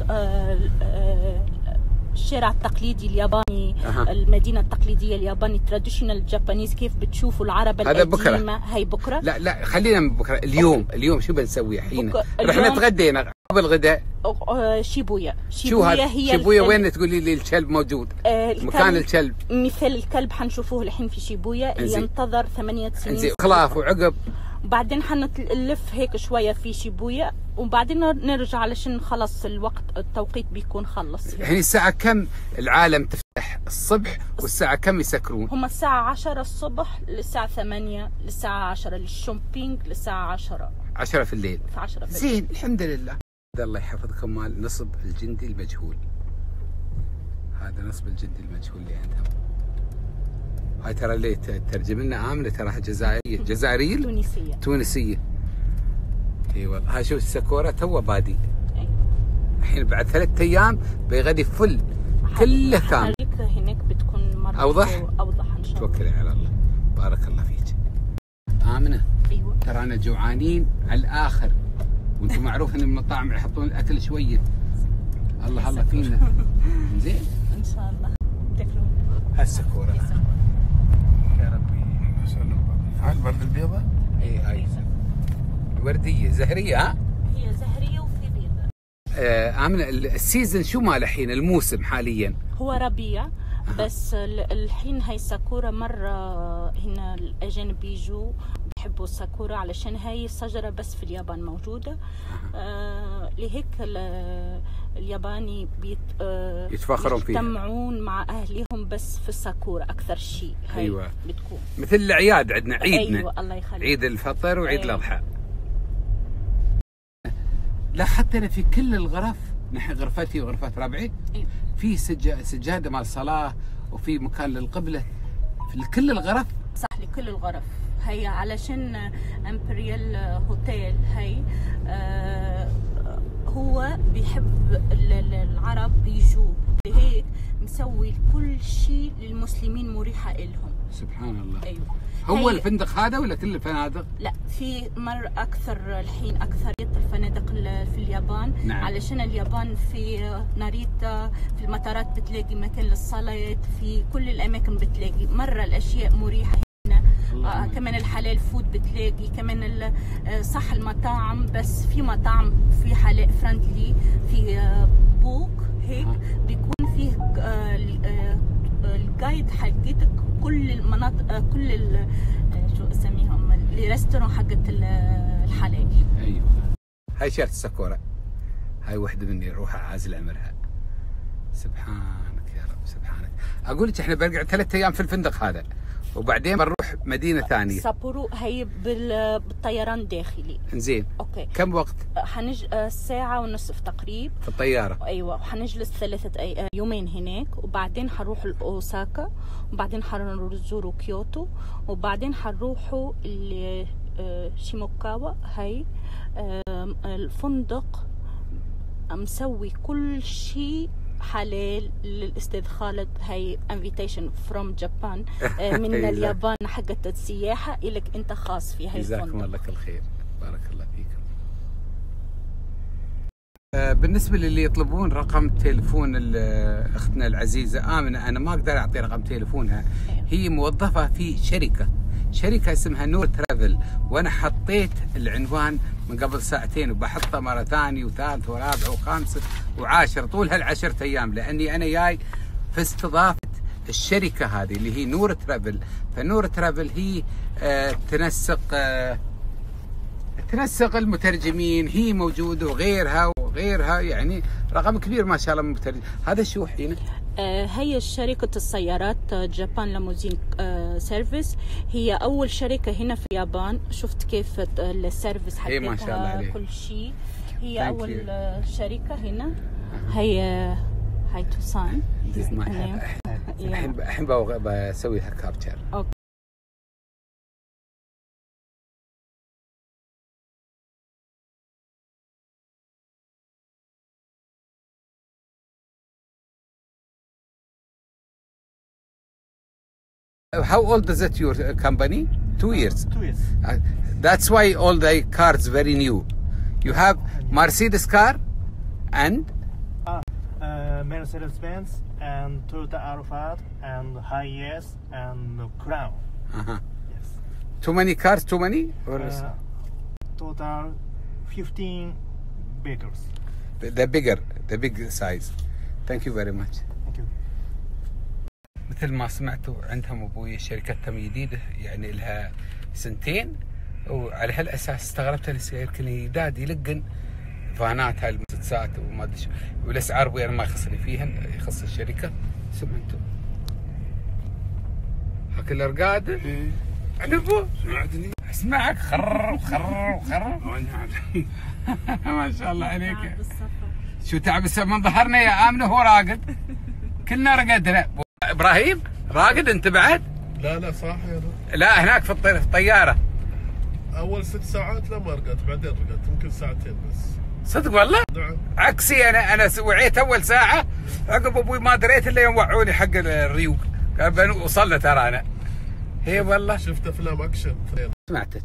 الشارع التقليدي الياباني. أه. المدينه التقليديه الياباني تراديشنال جابانيز، كيف بتشوفوا العربه هذا القديمه. بكرة. هي بكره. لا لا خلينا من بكره. اليوم بكرة. اليوم شو بنسوي الحين؟ بك... رحنا تغدينا قبل الغداء. شيبويا. شو هذا؟ هي شيبويا وين تقولي لي الكلب موجود؟ آه مكان الكلب. مثل الكلب حنشوفوه الحين في شيبويا، ينتظر ثمانية سنين. انزين خلاف وعقب. وبعدين حنلف هيك شويه في شيبويا، وبعدين نرجع علشان خلص الوقت التوقيت بيكون خلص. الحين الساعة كم العالم تفتح الصبح والساعة كم يسكرون؟ هم الساعة عشرة الصبح للساعة ثمانية للساعة عشرة، للشوبينج للساعة عشرة. عشرة في الليل. في عشرة في الليل. زين الحمد لله. هذا الله يحفظكم مال نصب الجندي المجهول. هذا نصب الجندي المجهول اللي عندهم. هاي ترى اللي ترجم لنا آمنة تراها جزائرية. جزائرية؟ تونسية. تونسية. اي والله. هاي شوف السكورة تو بادي. ايوه. الحين بعد ثلاثة ايام بيغدي فل كله كامل. هناك بتكون مرة اوضح؟ اوضح ان شاء الله. توكلي على الله. بارك الله فيك. آمنة. ايوه. ترانا جوعانين على الآخر، وانتم معروف ان المطاعم يحطون الاكل شوية. الله الله فينا. زين؟ ان شاء الله. تاكلون. هالسكورة. يا ربي. هاي الورد البيضاء؟ اي هاي وردية زهرية. ها؟ هي زهرية وفي بيضة. آه آمنة السيزن شو مال الحين الموسم حاليا؟ هو ربيع بس الحين هاي ساكورا مرة هنا الأجانب بيجوا بيحبوا الساكورا علشان هاي الشجرة بس في اليابان موجودة. آه لهيك الياباني بيت آه يتفاخرون فيها، يجتمعون مع أهلهم بس في الساكورا أكثر شيء. هاي أيوة. بتكون مثل الأعياد عندنا عيدنا. أيوة الله يخليك. عيد الفطر وعيد أيوة. الأضحى. لاحظت أنا في كل الغرف، نحن غرفتي وغرفة ربعي. أيوة. في سجا سجادة مال صلاة وفي مكان للقبلة في كل الغرف. صح لكل الغرف. هي علشان امبريال هوتيل هي آه هو بيحب العرب بيجوا، لهيك مسوي كل شيء للمسلمين مريحة إلهم. سبحان الله. أيوة. هو الفندق هذا ولا كل الفنادق؟ لا في مر أكثر الحين أكثرية الفنادق في اليابان. نعم. علشان اليابان في ناريتا في المطارات بتلاقي مكان للصلاة، في كل الأماكن بتلاقي مرة الأشياء مريحة هنا. آه كمان الحلال فود بتلاقي كمان صح المطاعم، بس في مطاعم في حلال فرندلي في آه بوك هيك آه. بيكون فيه آه آه الجايد حقتك كل المناطق آه كل ال شو اسميهم الريستوران حقت الحلال. ايوه. هاي شارة الساكورا، هاي وحده مني روحها عازل عمرها. سبحانك يا رب سبحانك. اقول لك احنا بنقعد ثلاث ايام في الفندق هذا وبعدين بنروح مدينه ثانيه. سابورو هي بالطيران الداخلي. زين. اوكي. كم وقت؟ حنج ساعه ونصف تقريبا في الطياره. ايوه. حنجلس ثلاثه أي... يومين هناك، وبعدين حنروح لاوساكا، وبعدين حنزوروا كيوتو، وبعدين حنروحوا ل شيموكاوا. هي الفندق مسوي كل شيء حلال للاستاذ خالد. هي انفيتيشن فروم جابان من اليابان حقت السياحه الك انت خاص في هاي الفندق. جزاكم الله كل خير. بارك الله فيكم. بالنسبه للي يطلبون رقم تليفون اختنا العزيزه آمنة، انا ما اقدر اعطي رقم تليفونها. هي موظفه في شركه شركه اسمها نور ترافل، وانا حطيت العنوان من قبل ساعتين وبحطه مره ثانيه وثالثه ورابعه وخامسه وعاشر طول هالعشرة ايام، لاني انا جاي في استضافه الشركه هذه اللي هي نور ترافل. فنور ترافل هي آه تنسق آه تنسق المترجمين، هي موجوده وغيرها وغيرها، يعني رقم كبير ما شاء الله من المترجمين. هذا شو حين؟ آه هي شركة السيارات جابان ليموزين آه سيرفيس، هي أول شركة هنا في اليابان. شفت كيف السيرفيس حقتها ما شاء الله عليك. كل شيء، هي Thank أول you. آه شركة هنا. هي هاي توسان. الحين الحين بسوي لها كابتشر. How old is it your company? Two years. Two years. Uh, that's why all the cars very new. You have Mercedes car and Ah, uh, Mercedes-Benz and Toyota Alphard and Hiace and Crown. uh-huh. Yes. Too many cars? Too many? Or is Uh, total fifteen vehicles. the, the bigger, the big size. Thank you very much. Thank you. مثل ما سمعتوا عندهم ابوي شركتهم جديده، يعني لها سنتين، وعلى هالاساس استغربت السير كل يداد يلقن فانات هاي المسدسات وما ادري شو، والاسعار ابوي انا ما يخصني فيها، يخص الشركه. سمعتوا هاك الارقاده؟ ايه عن ابو سمعتني؟ اسمعك خر وخر وخر. ما شاء الله عليك. شو تعب السبب من ظهرنا يا امنه هو راقد، كلنا رقدنا. ابراهيم راقد انت بعد؟ لا لا صاحي انا. لا هناك في الطياره. اول ست ساعات لا ما رقدت، بعدين رقدت يمكن ساعتين بس. صدق والله؟ نعم. عكسي انا انا وعيت اول ساعه، عقب ابوي ما دريت الا يوم وعوني حق الريوق، كان وصلنا ترى انا. هي والله شفت افلام اكشن. سمعتك.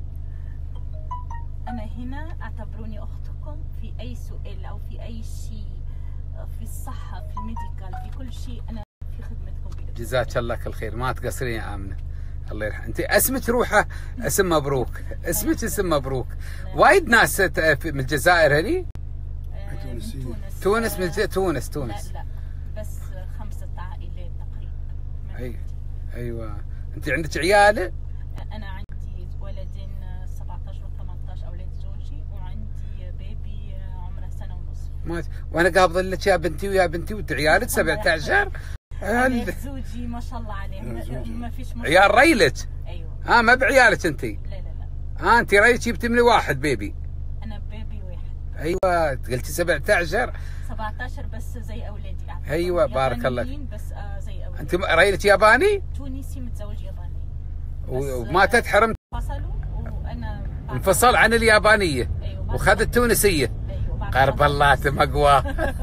أنا هنا اعتبروني أختكم في أي سؤال أو في أي شيء، في الصحة، في الميديكال، في كل شيء أنا في خدمتكم بإذن. جزاك الله كل خير، ما تقصرين يا آمنة. الله يرحم. انت اسمك روحه اسم مبروك، اسمك اسم مبروك. وايد ناس من الجزائر هني؟ تونسية. تونس من تونس تونس. لا لا بس خمسة عائلات تقريبا. اي ايوه. انت عندك عيال؟ انا عندي ولدين سبعطعش و ثمانطعش اولاد زوجي، وعندي بيبي عمره سنه ونصف. ما وانا قابض لك يا بنتي ويا بنتي وانت عيالك سبعطعش. اولاد زوجي ما شاء الله عليهم ما فيش مشكله. عيال ريلك؟ ايوه. اه ما بعيالك انت؟ لا لا لا. اه انت ريلك جبت من واحد بيبي؟ انا بيبي واحد. ايوه قلتي سبعطعش. سبعطعش بس زي اولادي. ايوه بارك الله فيك. بس آه زي اولادي. انت ريلك ياباني؟ تونسي متزوج ياباني. وما تتحرم؟ انفصلوا وانا انفصل عن اليابانيه. أيوة. وخذ التونسيه. أيوة. قرب الله تمقوى.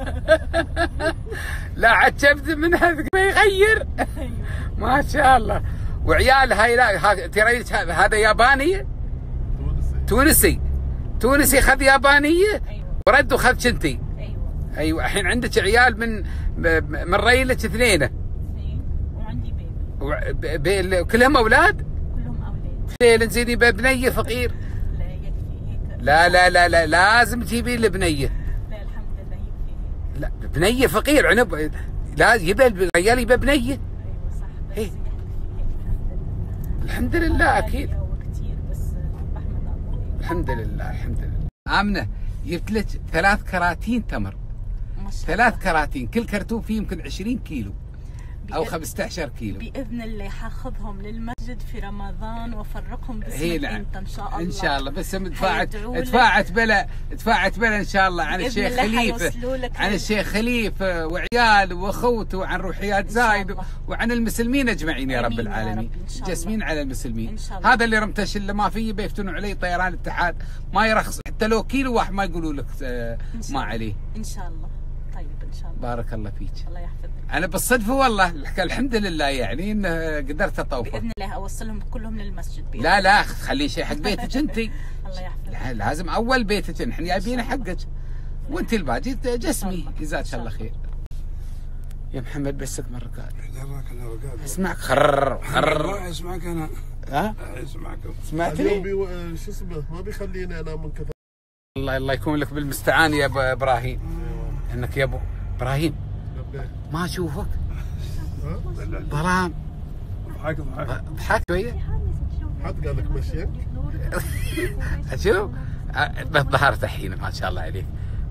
لا عجبت من هذا ما يغير. ما شاء الله. وعيال هاي لا ترى هذا ياباني؟ تونسي. تونسي. تونسي خذ يابانيه. أيوة. ورد وخذ شنتي. ايوه. ايوه الحين عندك عيال من من ريلك اثنين. اثنين وعندي بيبي. بي... كلهم اولاد؟ كلهم اولاد. ليل نزيدي ببنيه فقير. لا يكفي هيك. لا لا لا لا لازم تجيبين البنيه. لا الحمد لله يكفي هيك. لا بنيه فقير عنب، لا يبى الرجال يبى بنيه. ايوه صح بس إيه. يكفي هيك الحمد لله. الحمد لله اكيد. هو كثير بس بحمد الله. الحمد لله الحمد لله. آمنة جبت لك ثلاث كراتين تمر. ما شاء ثلاث الله. كراتين، كل كرتون فيه يمكن عشرين كيلو او بإذن- خمسة عشر كيلو. باذن الله حاخذهم للمسجد في رمضان وافرقهم باسمك هي نعم. انت ان شاء الله. ان شاء الله. بس دفعت حيدعوا لك. دفعت بلا دفعت بلا ان شاء الله عن بإذن الشيخ الله خليفه، حيوصلوا لك عن لل- الشيخ خليفه وعياله واخوته، وعن روحيات شاء زايد الله. وعن المسلمين اجمعين يا رب آمين يا العالمين. رب إن شاء الله. جاسمين على المسلمين. إن شاء الله. هذا اللي رمتش اللي ما فيه بيفتنوا علي طيران الاتحاد، ما يرخص حتى لو كيلو واحد ما يقولوا لك آه، إن شاء ما الله. عليه. ان شاء الله. طيب ان شاء الله. بارك الله فيك. الله يحفظك. انا بالصدفه والله الحمد لله يعني ان قدرت اطوفه. باذن الله اوصلهم كلهم للمسجد بإذن لا لا خلي شيء حق بيتك انت. الله يحفظك. لا لازم اول بيتك نحن جايبينه حقك، وانت الباقي جسمي. جزاك الله خير. يا محمد بسك من رقاد. دراك انا رقاد. اسمعك خرر خرر. اسمعك انا. ها اسمعك. اليوم سمعتني؟ بي... شو اسمه ما بيخليني انام من كثر. الله الله يكون لك بالمستعان يا ابو ابراهيم. انك يا ابو ابراهيم ما اشوفك ظلام. ضحك ضحك ضحك شويه. حد قال لك مشيك؟ اشوف بس ظهرت الحين ما شاء الله عليك.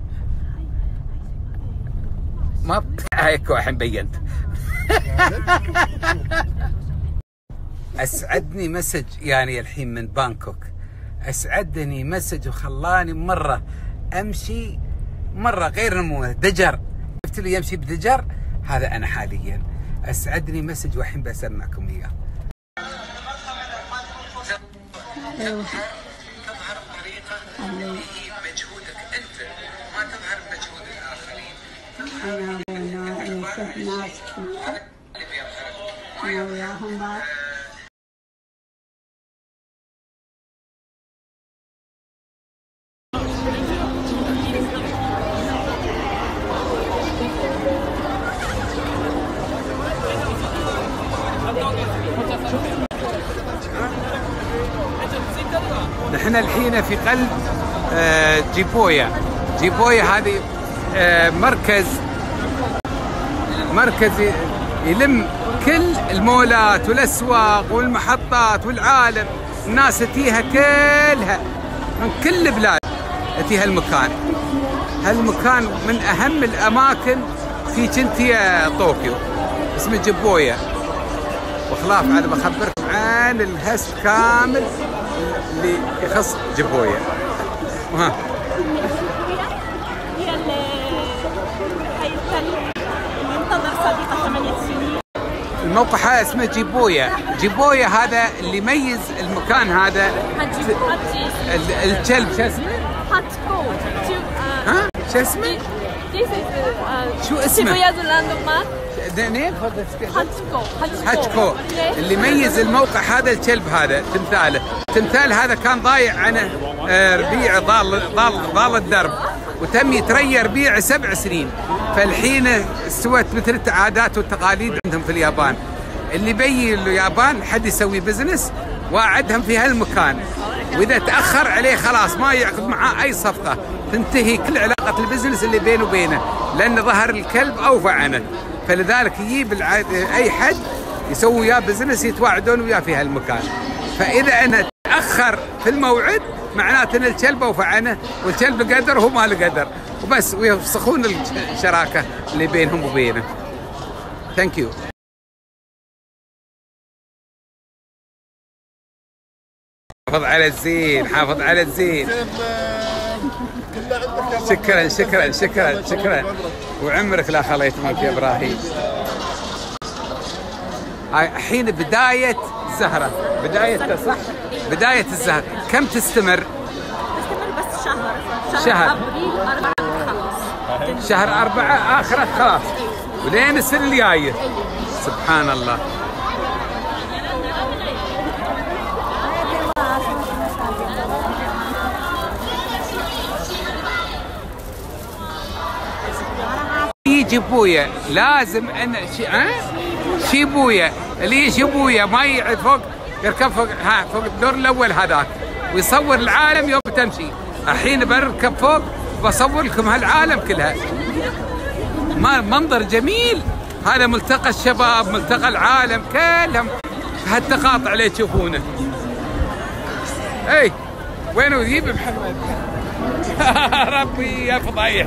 ما هيك الحين بينت. اسعدني مسج يعني الحين من بانكوك، اسعدني مسج وخلاني مره امشي مره غير نموذج دجر. شفت اللي يمشي بدجر؟ هذا انا حاليا. اسعدني مسج والحين بسمعكم اياه. تظهر بطريقه هي مجهودك انت، ما تظهر بمجهود الاخرين. أنا أنا أشوف ناس أنا وياهم بعض. نحن الحين في قلب جيبويا. جيبويا هذه مركز مركز يلم كل المولات والاسواق والمحطات والعالم. الناس تيها كلها من كل البلاد تيها المكان. هالمكان من اهم الاماكن في كنتيا طوكيو، اسمه جيبويا. وخلاف عاد بخبركم عن الهست كامل اللي يخص جيبويا. ها هي منتظر صديقة ثمانية سنين. الموقع هذا اسمه جيبويا. جيبويا هذا اللي يميز المكان هذا الكلب. شو اسمه؟ هاتكو. ها؟ شو اسمه؟ شو اسمه؟ شيبويا لاند مارك. هاتكو. هاتكو. اللي يميز الموقع هذا الكلب هذا تمثاله. تمثال هذا كان ضايع عنه ربيع، ضال ضال ضال الدرب، وتم يتريى ربيع سبع سنين. فالحين استوت مثل العادات والتقاليد عندهم في اليابان. اللي بي اليابان حد يسوي بزنس وعدهم في هالمكان، واذا تاخر عليه خلاص ما يعقد معاه اي صفقه، تنتهي كل علاقه البزنس اللي بينه وبينه، لان ظهر الكلب اوفى عنه. فلذلك يجيب اي حد يسوي وياه بزنس يتواعدون وياه في هالمكان. فاذا انا تاخر في الموعد معناته ان الكلب اوفى عنه، والكلب قدر وهو ما له قدر، وبس ويفسخون الشراكه اللي بينهم وبينه. ثانك يو. حافظ على الزين، حافظ على الزين. شكرا شكرا شكرا شكرا، وعمرك لا خليت منك يا ابراهيم. هاي الحين بداية الزهرة، بداية صح؟ بداية الزهرة، كم تستمر؟ تستمر بس شهر. شهر, شهر. أبريل أربعة خلاص. شهر أربعة آخرت خلاص، ولين السنة الجاية. سبحان الله. شيبويا لازم ان شي... أه؟ شيبويا اللي شيبويا ما يقعد فوق، يركب فوق ها فوق الدور الاول هذاك ويصور العالم يوم تمشي. الحين بركب فوق بصور لكم هالعالم كلها. ما منظر جميل هذا، ملتقى الشباب، ملتقى العالم كلهم هالتقاطع اللي تشوفونه. اي وينو يجيب محمد؟ ربي يا فضايح.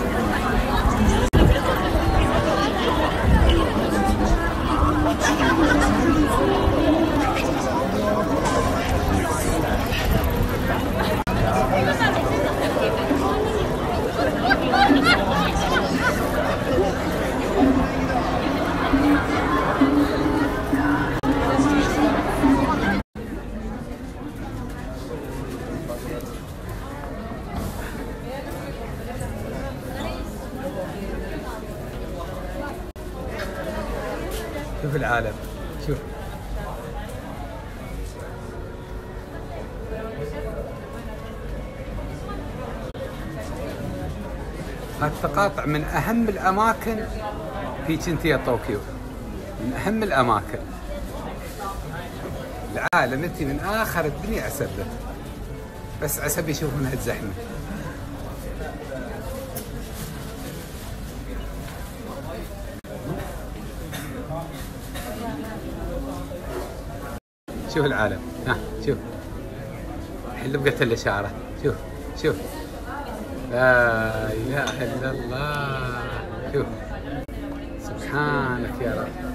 شوف العالم، شوف هالتقاطع من أهم الأماكن في كنتيا طوكيو، من أهم الأماكن. العالم انت من آخر الدنيا عسبت، بس عسب يشوفون هالزحمة. شوف العالم، ها شوف الحين بقت الإشارة، شوف شوف لا إله إلا الله، شوف سبحانك يا رب.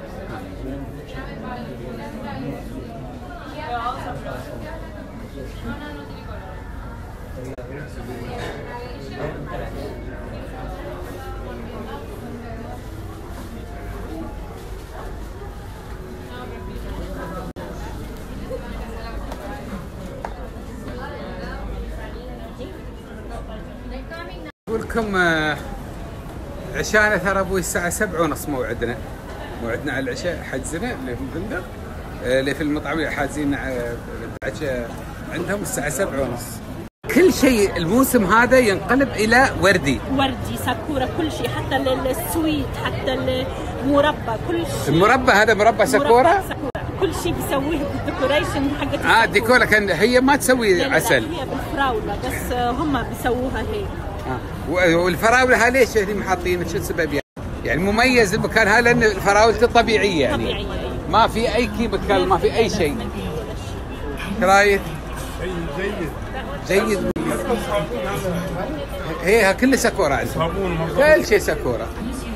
أقول لكم عشانا ترى ابوي الساعة سبعة ونص موعدنا، موعدنا على العشاء، حجزنا اللي في الفندق اللي في المطعم حاجزين العشاء عندهم الساعة سبعة ونص. كل شيء الموسم هذا ينقلب إلى وردي، وردي ساكورا كل شيء، حتى السويت حتى المربى كل شيء. المربى هذا مربى ساكورا؟ مربى ساكورا كل شيء بيسويه بالديكوريشن حقت اه الديكور. كان هي ما تسوي لا عسل، لا هي بالفراولة بس هم بيسووها هيك. آه. والفراولة هذه ليش هذه حاطين شو السبب يعني؟ يعني مميز المكان هذا لأن فراولته طبيعية يعني طبيعية ما في أي كيميكال ما في أي شيء. رايت؟ جيد جيد. هي كل ساكورا عندهم، كل شيء ساكورا.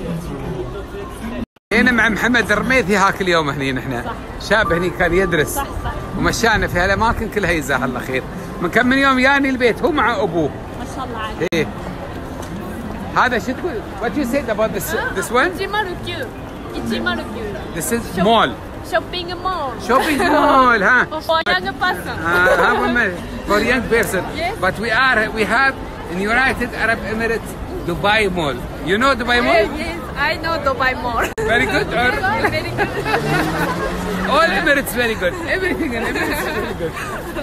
هنا مع محمد الرميثي هاك اليوم هني نحن شاب هني كان يدرس صح صح. ومشانا في هالاماكن كلها جزاه الله خير. من كم من يوم ياني البيت هو مع ابوه ما شاء الله عليه. ايه هذا شو تقول؟ What you said about this this one? Ichimaru-kyu. Ichimaru-kyu. This is mall. Shopping mall. Shopping mall, huh? For young person. Uh, how women for young person. Yes. But we are we have in United Arab Emirates Dubai Mall. You know Dubai Mall? Yes, yes, I know Dubai Mall. Very good. Or Very good. all Emirates very good. Everything in Emirates is very good.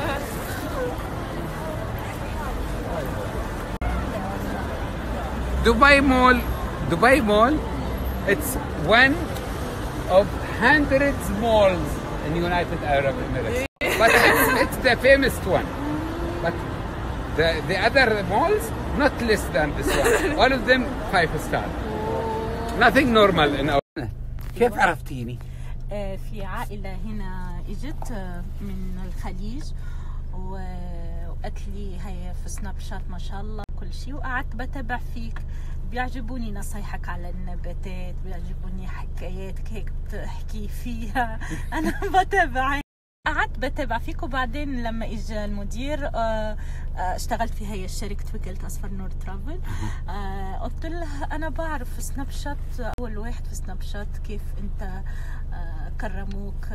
Dubai Mall, Dubai Mall, it's one of hundreds malls in United Arab Emirates. But it's, it's the famous one. But the the other malls not less than this one. All of them five star. Nothing normal in our. كيف عرفتيني؟ في عائلة هنا اجت من الخليج وقالت لي هي في سناب شات ما شاء الله كل شيء، وقعدت بتابع فيك. بيعجبوني نصايحك على النباتات، بيعجبوني حكاياتك هيك بتحكي فيها. انا بتابع قعدت بتابع فيك. وبعدين لما اجى المدير اشتغلت في هي شركة وكالة اصفر نور ترافل، قلت له انا بعرف في سناب شات اول واحد في سناب شات كيف انت كرموك،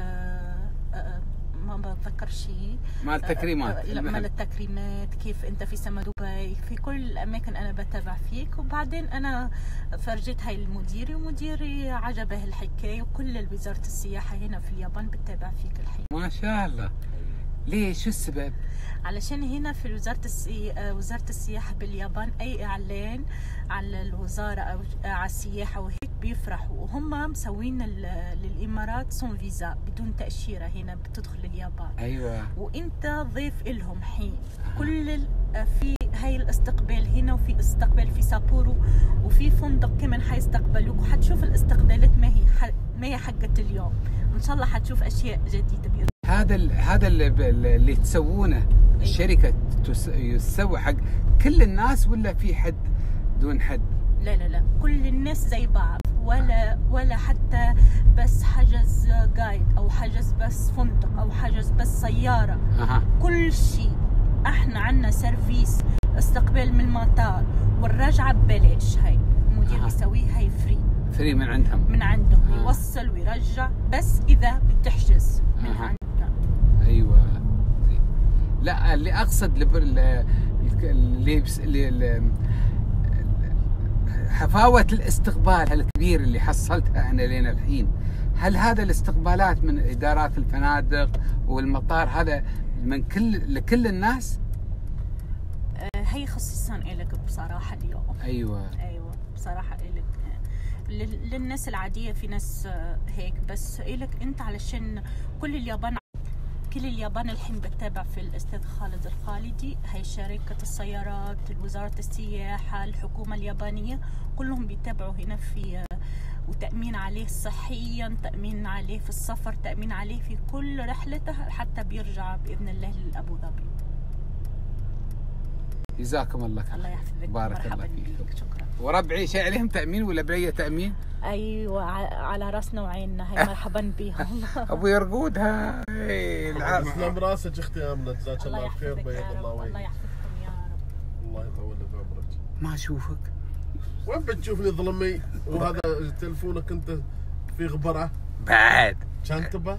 ما بتذكر شيء مال التكريمات. لا مال التكريمات، كيف انت في سما دبي، في كل الاماكن انا بتابع فيك. وبعدين انا فرجيت هاي لمديري ومديري عجبه الحكايه، وكل وزاره السياحه هنا في اليابان بتتابع فيك الحين. ما شاء الله. ليه شو السبب؟ علشان هنا في وزاره السي... وزاره السياحه باليابان اي اعلان على الوزاره او على السياحه وهيك بيفرحوا، وهم مسوين للامارات سون فيزا بدون تاشيره هنا بتدخل اليابان. ايوه. وانت ضيف الهم حين كل ال... في هاي الاستقبال هنا، وفي استقبال في سابورو، وفي فندق كمان حيستقبلوك، وحتشوف الاستقبالات ما هي ح... ما هي حقت اليوم. ان شاء الله حتشوف اشياء جديده بإذن. هذا ال... هذا اللي, اللي تسوونه الشركه تسوي حق كل الناس ولا في حد دون حد؟ لا لا لا كل الناس زي بعض، ولا ولا حتى بس حجز جايد او حجز بس فندق او حجز بس سياره. أه. كل شيء احنا عندنا سيرفيس استقبال من المطار والرجعه ببلاش. هاي المدير أه. بيسويه هاي فري فري من عندهم من عندهم أه. يوصل ويرجع بس اذا بتحجز من أه. عندنا. ايوه. لا اللي اقصد اللي اللي حفاوة الاستقبال الكبير اللي حصلتها أنا لين الحين، هل هذا الاستقبالات من إدارات الفنادق والمطار هذا من كل لكل الناس؟ هي خصيصا إلك بصراحة اليوم. أيوة أيوة بصراحة إلك. للناس العادية في ناس هيك، بس إلك أنت علشان كل اليابان كل اليابان الحين بتتابع في الأستاذ خالد الخالدي، هي شركة السيارات، وزارة السياحة، الحكومة اليابانية، كلهم بيتابعوا هنا في وتأمين عليه صحيا، تأمين عليه في السفر، تأمين عليه في كل رحلته حتى بيرجع بإذن الله لأبو ظبي. جزاكم الله خير. الله يحفظك. بارك الله فيك. شكرا. وربعي شيء عليهم تأمين ولا بريه تأمين؟ ايوه على راسنا وعيننا، هي مرحبا بهم. ابو يرقود هاي العرس. تسلم راسك اختي امنه، جزاك الله خير، بيض الله وجهك. الله يحفظكم يا رب. الله يطول لي بعمرك. ما اشوفك. وين بتشوفني ظلمي؟ وهذا تلفونك انت في غبره بعد. كان تبى؟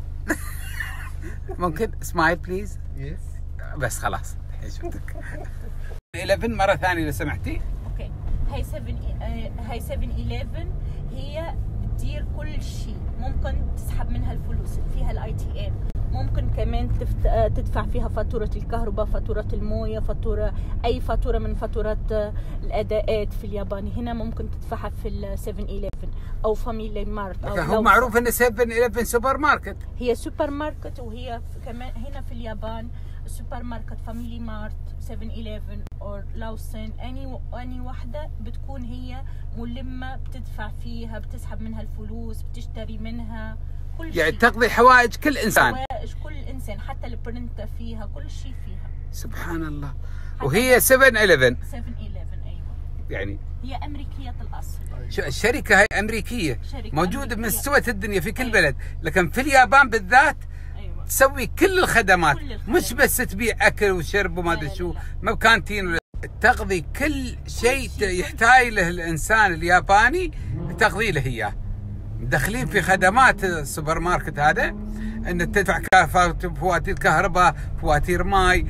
ممكن سمايل بليز؟ يس. بس خلاص الحين شفتك. إحدى عشر مرة ثانية لو سمحتي. اوكي. هاي سفن هاي سفن إحداشر هي بتدير كل شيء، ممكن تسحب منها الفلوس، فيها الاي تي ام، ممكن كمان تفت... تدفع فيها فاتورة الكهرباء، فاتورة الموية، فاتورة أي فاتورة من فاتورات الأداءات في اليابان هنا ممكن تدفعها في ال سفن إحداشر أو فاميلي مارت. أو هو معروف إن سفن إحداشر سوبر ماركت. هي سوبر ماركت، وهي كمان هنا في اليابان سوبر ماركت فاميلي مارت سفن إحداشر أو لاوسن، أني أني واحدة بتكون هي ملمة، بتدفع فيها، بتسحب منها الفلوس، بتشتري منها كل شيء، يعني تقضي حوائج كل إنسان. حوائج كل إنسان، حتى البرنت فيها، كل شيء فيها. سبحان الله. وهي سفن إحداشر. سفن إحداشر أيوة. يعني هي أمريكية الأصل. الشركة هي أمريكية، موجودة بمستوى الدنيا في كل أيوة. بلد، لكن في اليابان بالذات أيوة. تسوي كل الخدمات، كل الخدمات. مش بس تبيع أكل وشرب وما أدري شو، ما بكانتين، تقضي كل شيء يحتاج له الإنسان الياباني تقضي له إياه. داخلين في خدمات السوبر ماركت هذا، ان تدفع فواتير كهرباء، فواتير ماي،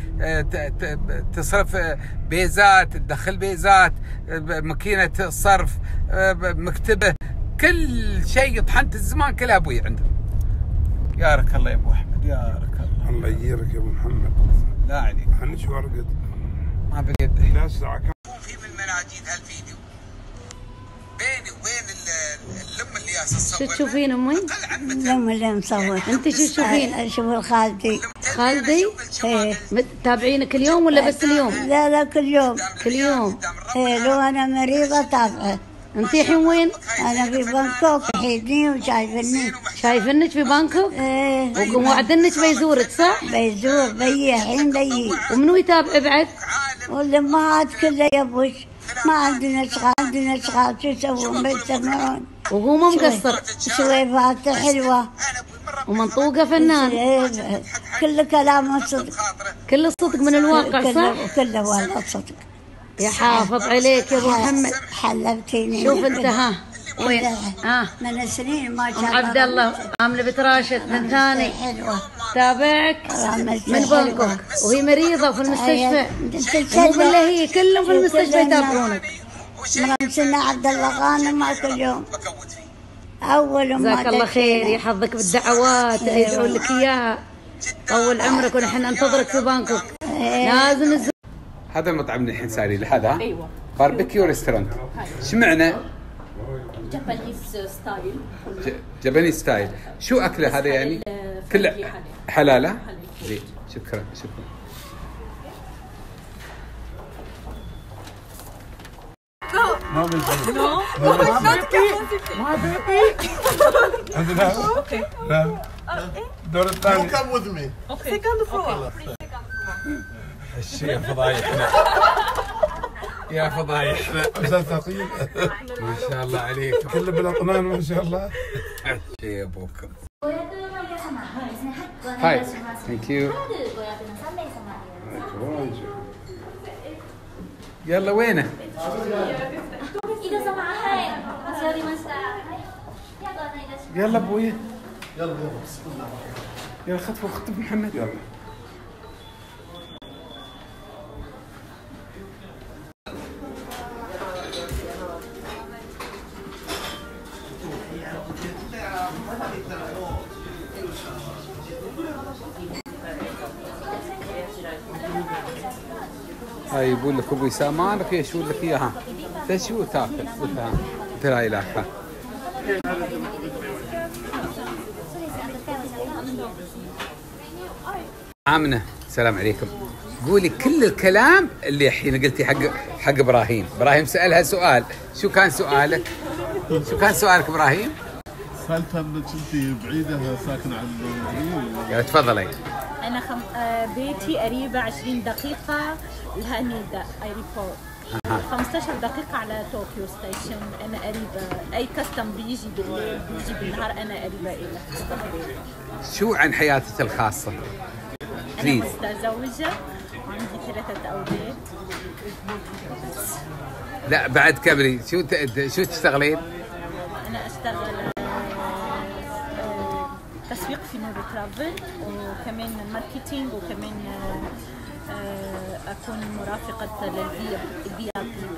تصرف بيزات، تدخل بيزات، ماكينه صرف، مكتبه، كل شيء طحنت الزمان كله ابوي عنده. يارك الله يا ابو احمد، يارك الله. الله يجيرك يا ابو محمد. لا عليك. احنا شو ارقد؟ ما بقد. لا ساعه كم في من مناجيد هالفيديو بيني وبين الام اللي ياسس. شو تشوفين امي؟ الام اللي مصور. انت شو تشوفين؟ اشوف خالتي. خالتي؟ ايه. تتابعينك كل يوم ولا بس اليوم؟ لا لا كل يوم. كل يوم. ايه لو انا مريضه تابعه. انت الحين وين؟ انا في بانكوك، حيدني وشايفني. شايفنك في بانكوك؟ ايه. ووعدنك بيزورك صح؟ بيزور بيي الحين بيي. ومنو يتابع بعد؟ والامهات كلها يبوش، ما عندنا اشغال، عندنا اشغال شو يسوون؟ بيجتمعون. وهو ما مقصر. سويفات حلوه ومنطوقه فنان. كل كلامه صدق، كل الصدق من الواقع صح؟ كله والله صدق. يا حافظ عليك يا ابو محمد. حلبتيني. شوف انت ها وين؟ ها من سنين ما شاء الله. عبد الله عامله بنت راشد من ثاني حلوه تابعك من بانكوك، وهي مريضه في المستشفى. مو بالله هي كلهم في المستشفى يتابعونك. مرمسنا عبد الله غانم ما كل يوم. اول ما جزاك الله خير، يحفظك بالدعوات اللي يدعون لك اياها، طول عمرك، ونحن ننتظرك في بانكوك. لازم الزر. هذا مطعم الحين ساري له هذا؟ ايوه. باربيكيو ريستورانت. ايش معنى؟ جابانيز ستايل. جابانيز ستايل. شو اكله هذا يعني؟ كله حلاله؟ زين، شكرا شكرا. ما بيجي. No, not capacity. ما بيجي. عندنا. Okay. لا. الدور الثاني. Come with me. Okay. Second floor. الشيء فضايحنا. يا فضايحنا. أستاذ ثقيل. ما شاء الله عليك. كله بالاطنان ما شاء الله. يا ابوك. هاي. ثانك يو. يلا وينه؟ يلا ابوي. يلا بسم الله. يلا خطفوا خطف محمد. يلا. هاي يقول لك ابوي سامانك يشون لك اياها، تشو تاكل وتها تراي لك. آمنة السلام عليكم. قولي كل الكلام اللي الحين قلتي حق حق ابراهيم. ابراهيم سألها سؤال، شو كان سؤالك؟ شو كان سؤالك ابراهيم؟ سالتها انك انت بعيده ساكنه عن يا تفضلي. انا خم... آه، بيتي قريبه عشرين دقيقه لهانيدا ايربورت، خمستاشر دقيقه على طوكيو ستيشن. انا قريبه، اي كاستم بيجي بالليل بيجي بالنهار انا قريبه إله. شو عن حياتك الخاصه؟ انا متزوجه وعندي ثلاثه اولاد. لا بعد كبري، شو ت... شو تشتغلين؟ انا اشتغل تسويق في نورو ترافل، وكمان ماركتينج، وكمان اكون مرافقه للبي بي ال بي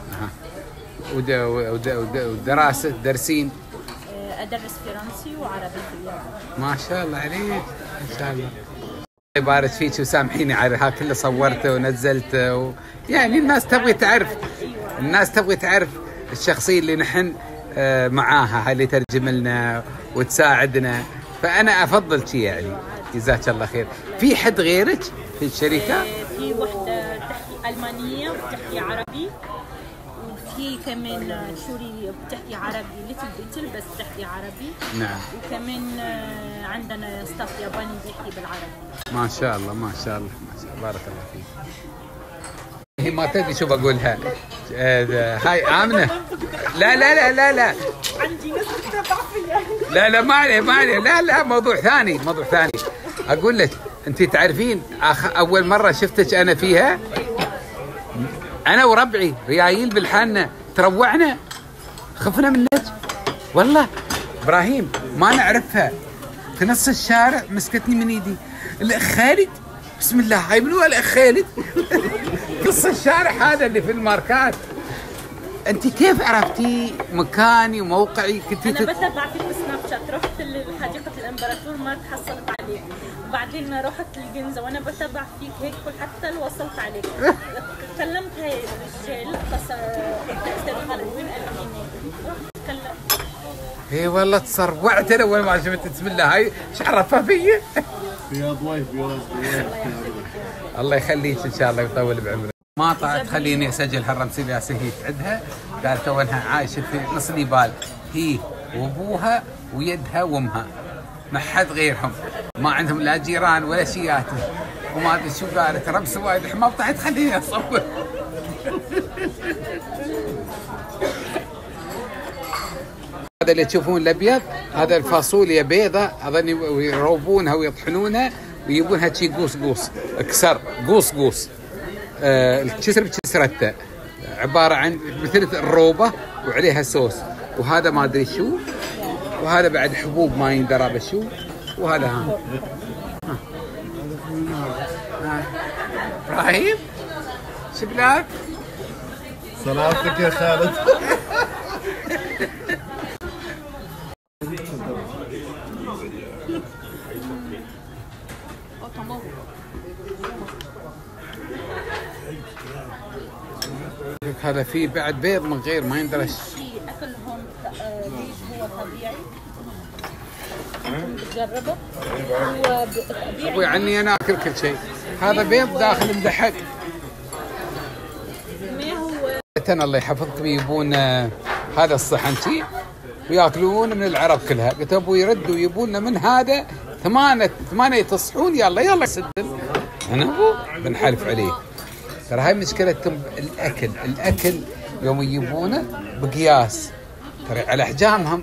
بيرسون. ودراسه تدرسين؟ ادرس فرنسي وعربي في اليابان. ما شاء الله عليك، ما شاء الله. يبارك فيك وسامحيني على ها كله صورته ونزلته و... يعني الناس تبغي تعرف، الناس تبغي تعرف الشخصيه اللي نحن معاها، هاي اللي ترجم لنا وتساعدنا، فانا افضل شيء يعني. جزاك الله خير. في حد غيرك في الشركه؟ في وحده تحكي المانيه وبتحكي عربي، وفي كمان شوري بتحكي عربي ليتل بيتل بس بتحكي عربي. نعم. وكمان عندنا ستاف ياباني بيحكي بالعربي. ما شاء الله ما شاء الله ما شاء الله، بارك الله فيك. هي ما تدري شو بقولها. هاي آمنة. لا لا لا لا لا عندي ناس تتابع فيها. لا لا ما عليه ما عليه، لا لا موضوع ثاني موضوع ثاني. أقول لك أنت تعرفين أخ أول مرة شفتك أنا فيها، أنا وربعي ريايل بالحانة تروعنا، خفنا منك والله. إبراهيم ما نعرفها، في نص الشارع مسكتني من إيدي الأخ خالد، بسم الله هاي منو الأخ خالد؟ قص الشارع هذا اللي في الماركات. انت كيف عرفتي مكاني وموقعي؟ كنتي انا بتابع فيك بسناب شات، رحت لحديقه الامبراطور ما تحصلت عليك، وبعدين رحت الجنزه وانا بتابع فيك هيك حتى وصلت عليك. كلمت هاي الرجال استاذ خالد وين قال رحت كلمت. اي والله تصروعت انا اول ما شفت بسم الله هاي ايش عرفها فيي؟ بياض وايف بياض الله يخليك ان شاء الله ويطول بعمرك. ما طلعت خليني اسجل هالرمسيه يا سهيت عندها، قالت انها عايشه في نص نيبال، هي وابوها ويدها وامها، ما حد غيرهم، ما عندهم لا جيران ولا شياته، وما ادري شو قالت رمسه وايد ما طلعت خليني اصور. هذا اللي تشوفون الابيض هذا الفاصوليا بيضة، اظن يروبونها ويطحنونها ويجيبونها شي قوس قوس كسر قوس قوس. آه الكسر بكسرته عباره عن مثل الروبه وعليها صوص، وهذا ما ادري شو، وهذا بعد حبوب ما يندرى بشو، وهذا ها ابراهيم شبلاك سلامتك يا خالد. هذا فيه بعد بيض من غير ما يندرس. اكل هون ليش هو طبيعي؟ بتجربه؟ هو طبيعي. ابوي عني انا اكل كل شيء. هذا بيض داخل مدحق. ما هو انا الله يحفظكم يبون هذا الصحن شي وياكلون من العرب كلها، قلت ابوي يردوا يبون من هذا ثمانية ثمانية تصحون يلا يلا سدل. انا ابو بنحلف عليه. ترى هاي مشكلتهم الاكل، الاكل يوم يجيبونه بقياس ترى على احجامهم.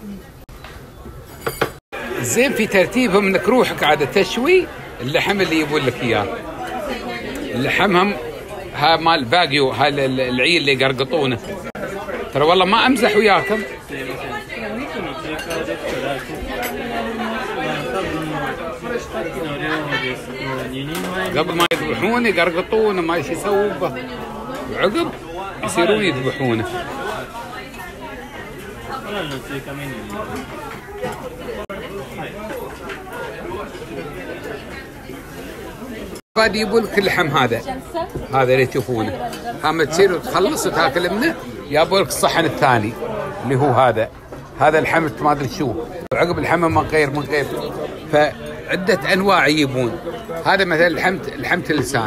زين في ترتيبهم انك روحك عاد تشوي اللحم اللي يبون لك اياه. لحمهم ها مال باقيو، ها العيل اللي يقرقطونه. ترى والله ما امزح وياكم. قبل ما يذبحونه يقرقطونه ما ايش يسووا به، وعقب يصيرون يذبحونه. بعد يبون لك اللحم هذا هذا اللي تشوفونه، اما تصير وتخلص وتاكل منه يابوا لك الصحن الثاني اللي هو هذا هذا اللحم ما ادري شو، وعقب اللحم من غير من غير فعده انواع يجيبون. هذا مثلا لحمه لحمه اللسان،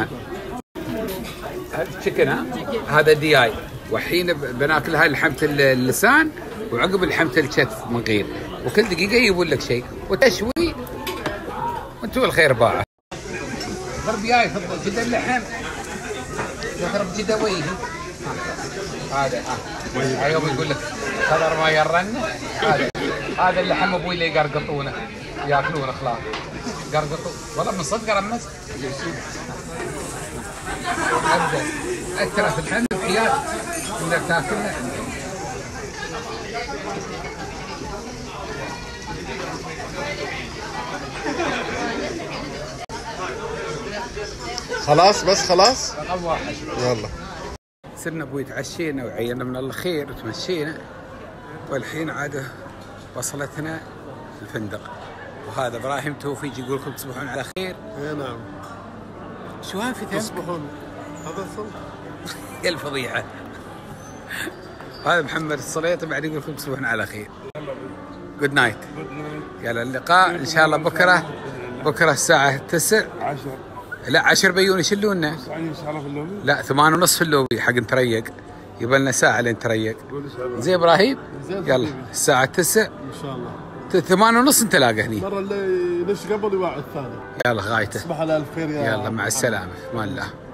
هذا تشيكن، ها هذا دي اي، والحين بناكل هاي لحمه اللسان وعقب لحمة الكتف من غير، وكل دقيقة يجيبون لك شيء وتشوي وانتم الخير باعه. ضرب جاي تفضل جدا اللحم يضرب جدا وجهي هذا ها اليوم يقول لك خضر ما يرن هذا هذا اللحم ابوي اللي يقرقطونه ياكلونه خلاص قرقطوا والله من صدق رمز ابدا اكثر في الحمل وحياه انك تاكلنا. خلاص بس خلاص رقم واحد يلا. صرنا ابوي تعشينا وعينا من الخير وتمشينا، والحين عاد وصلتنا الفندق. وهذا ابراهيم توفيق يقول لكم تصبحون على خير. اي نعم. شو هذا في تصبحون هذا صدق يا الفضيحه. هذا محمد الصليطي بعد يقول لكم تصبحون على خير. جود نايت. يلا اللقاء ان شاء الله بكره. بكره الساعه تسعة عشرة لا عشر بيون يشلونا ان شاء الله في اللوبي. لا ثمان ونص في اللوبي حق نتريق، يبى لنا ساعه لين نتريق. زين ابراهيم يلا الساعه تسعة ان شاء الله ثمان ونص نتلاقى هني. المره اللي ليش قبل يوعد الثاني. يلا غايته. تصبح على الف خير يا يلا مع السلامه في امان الله.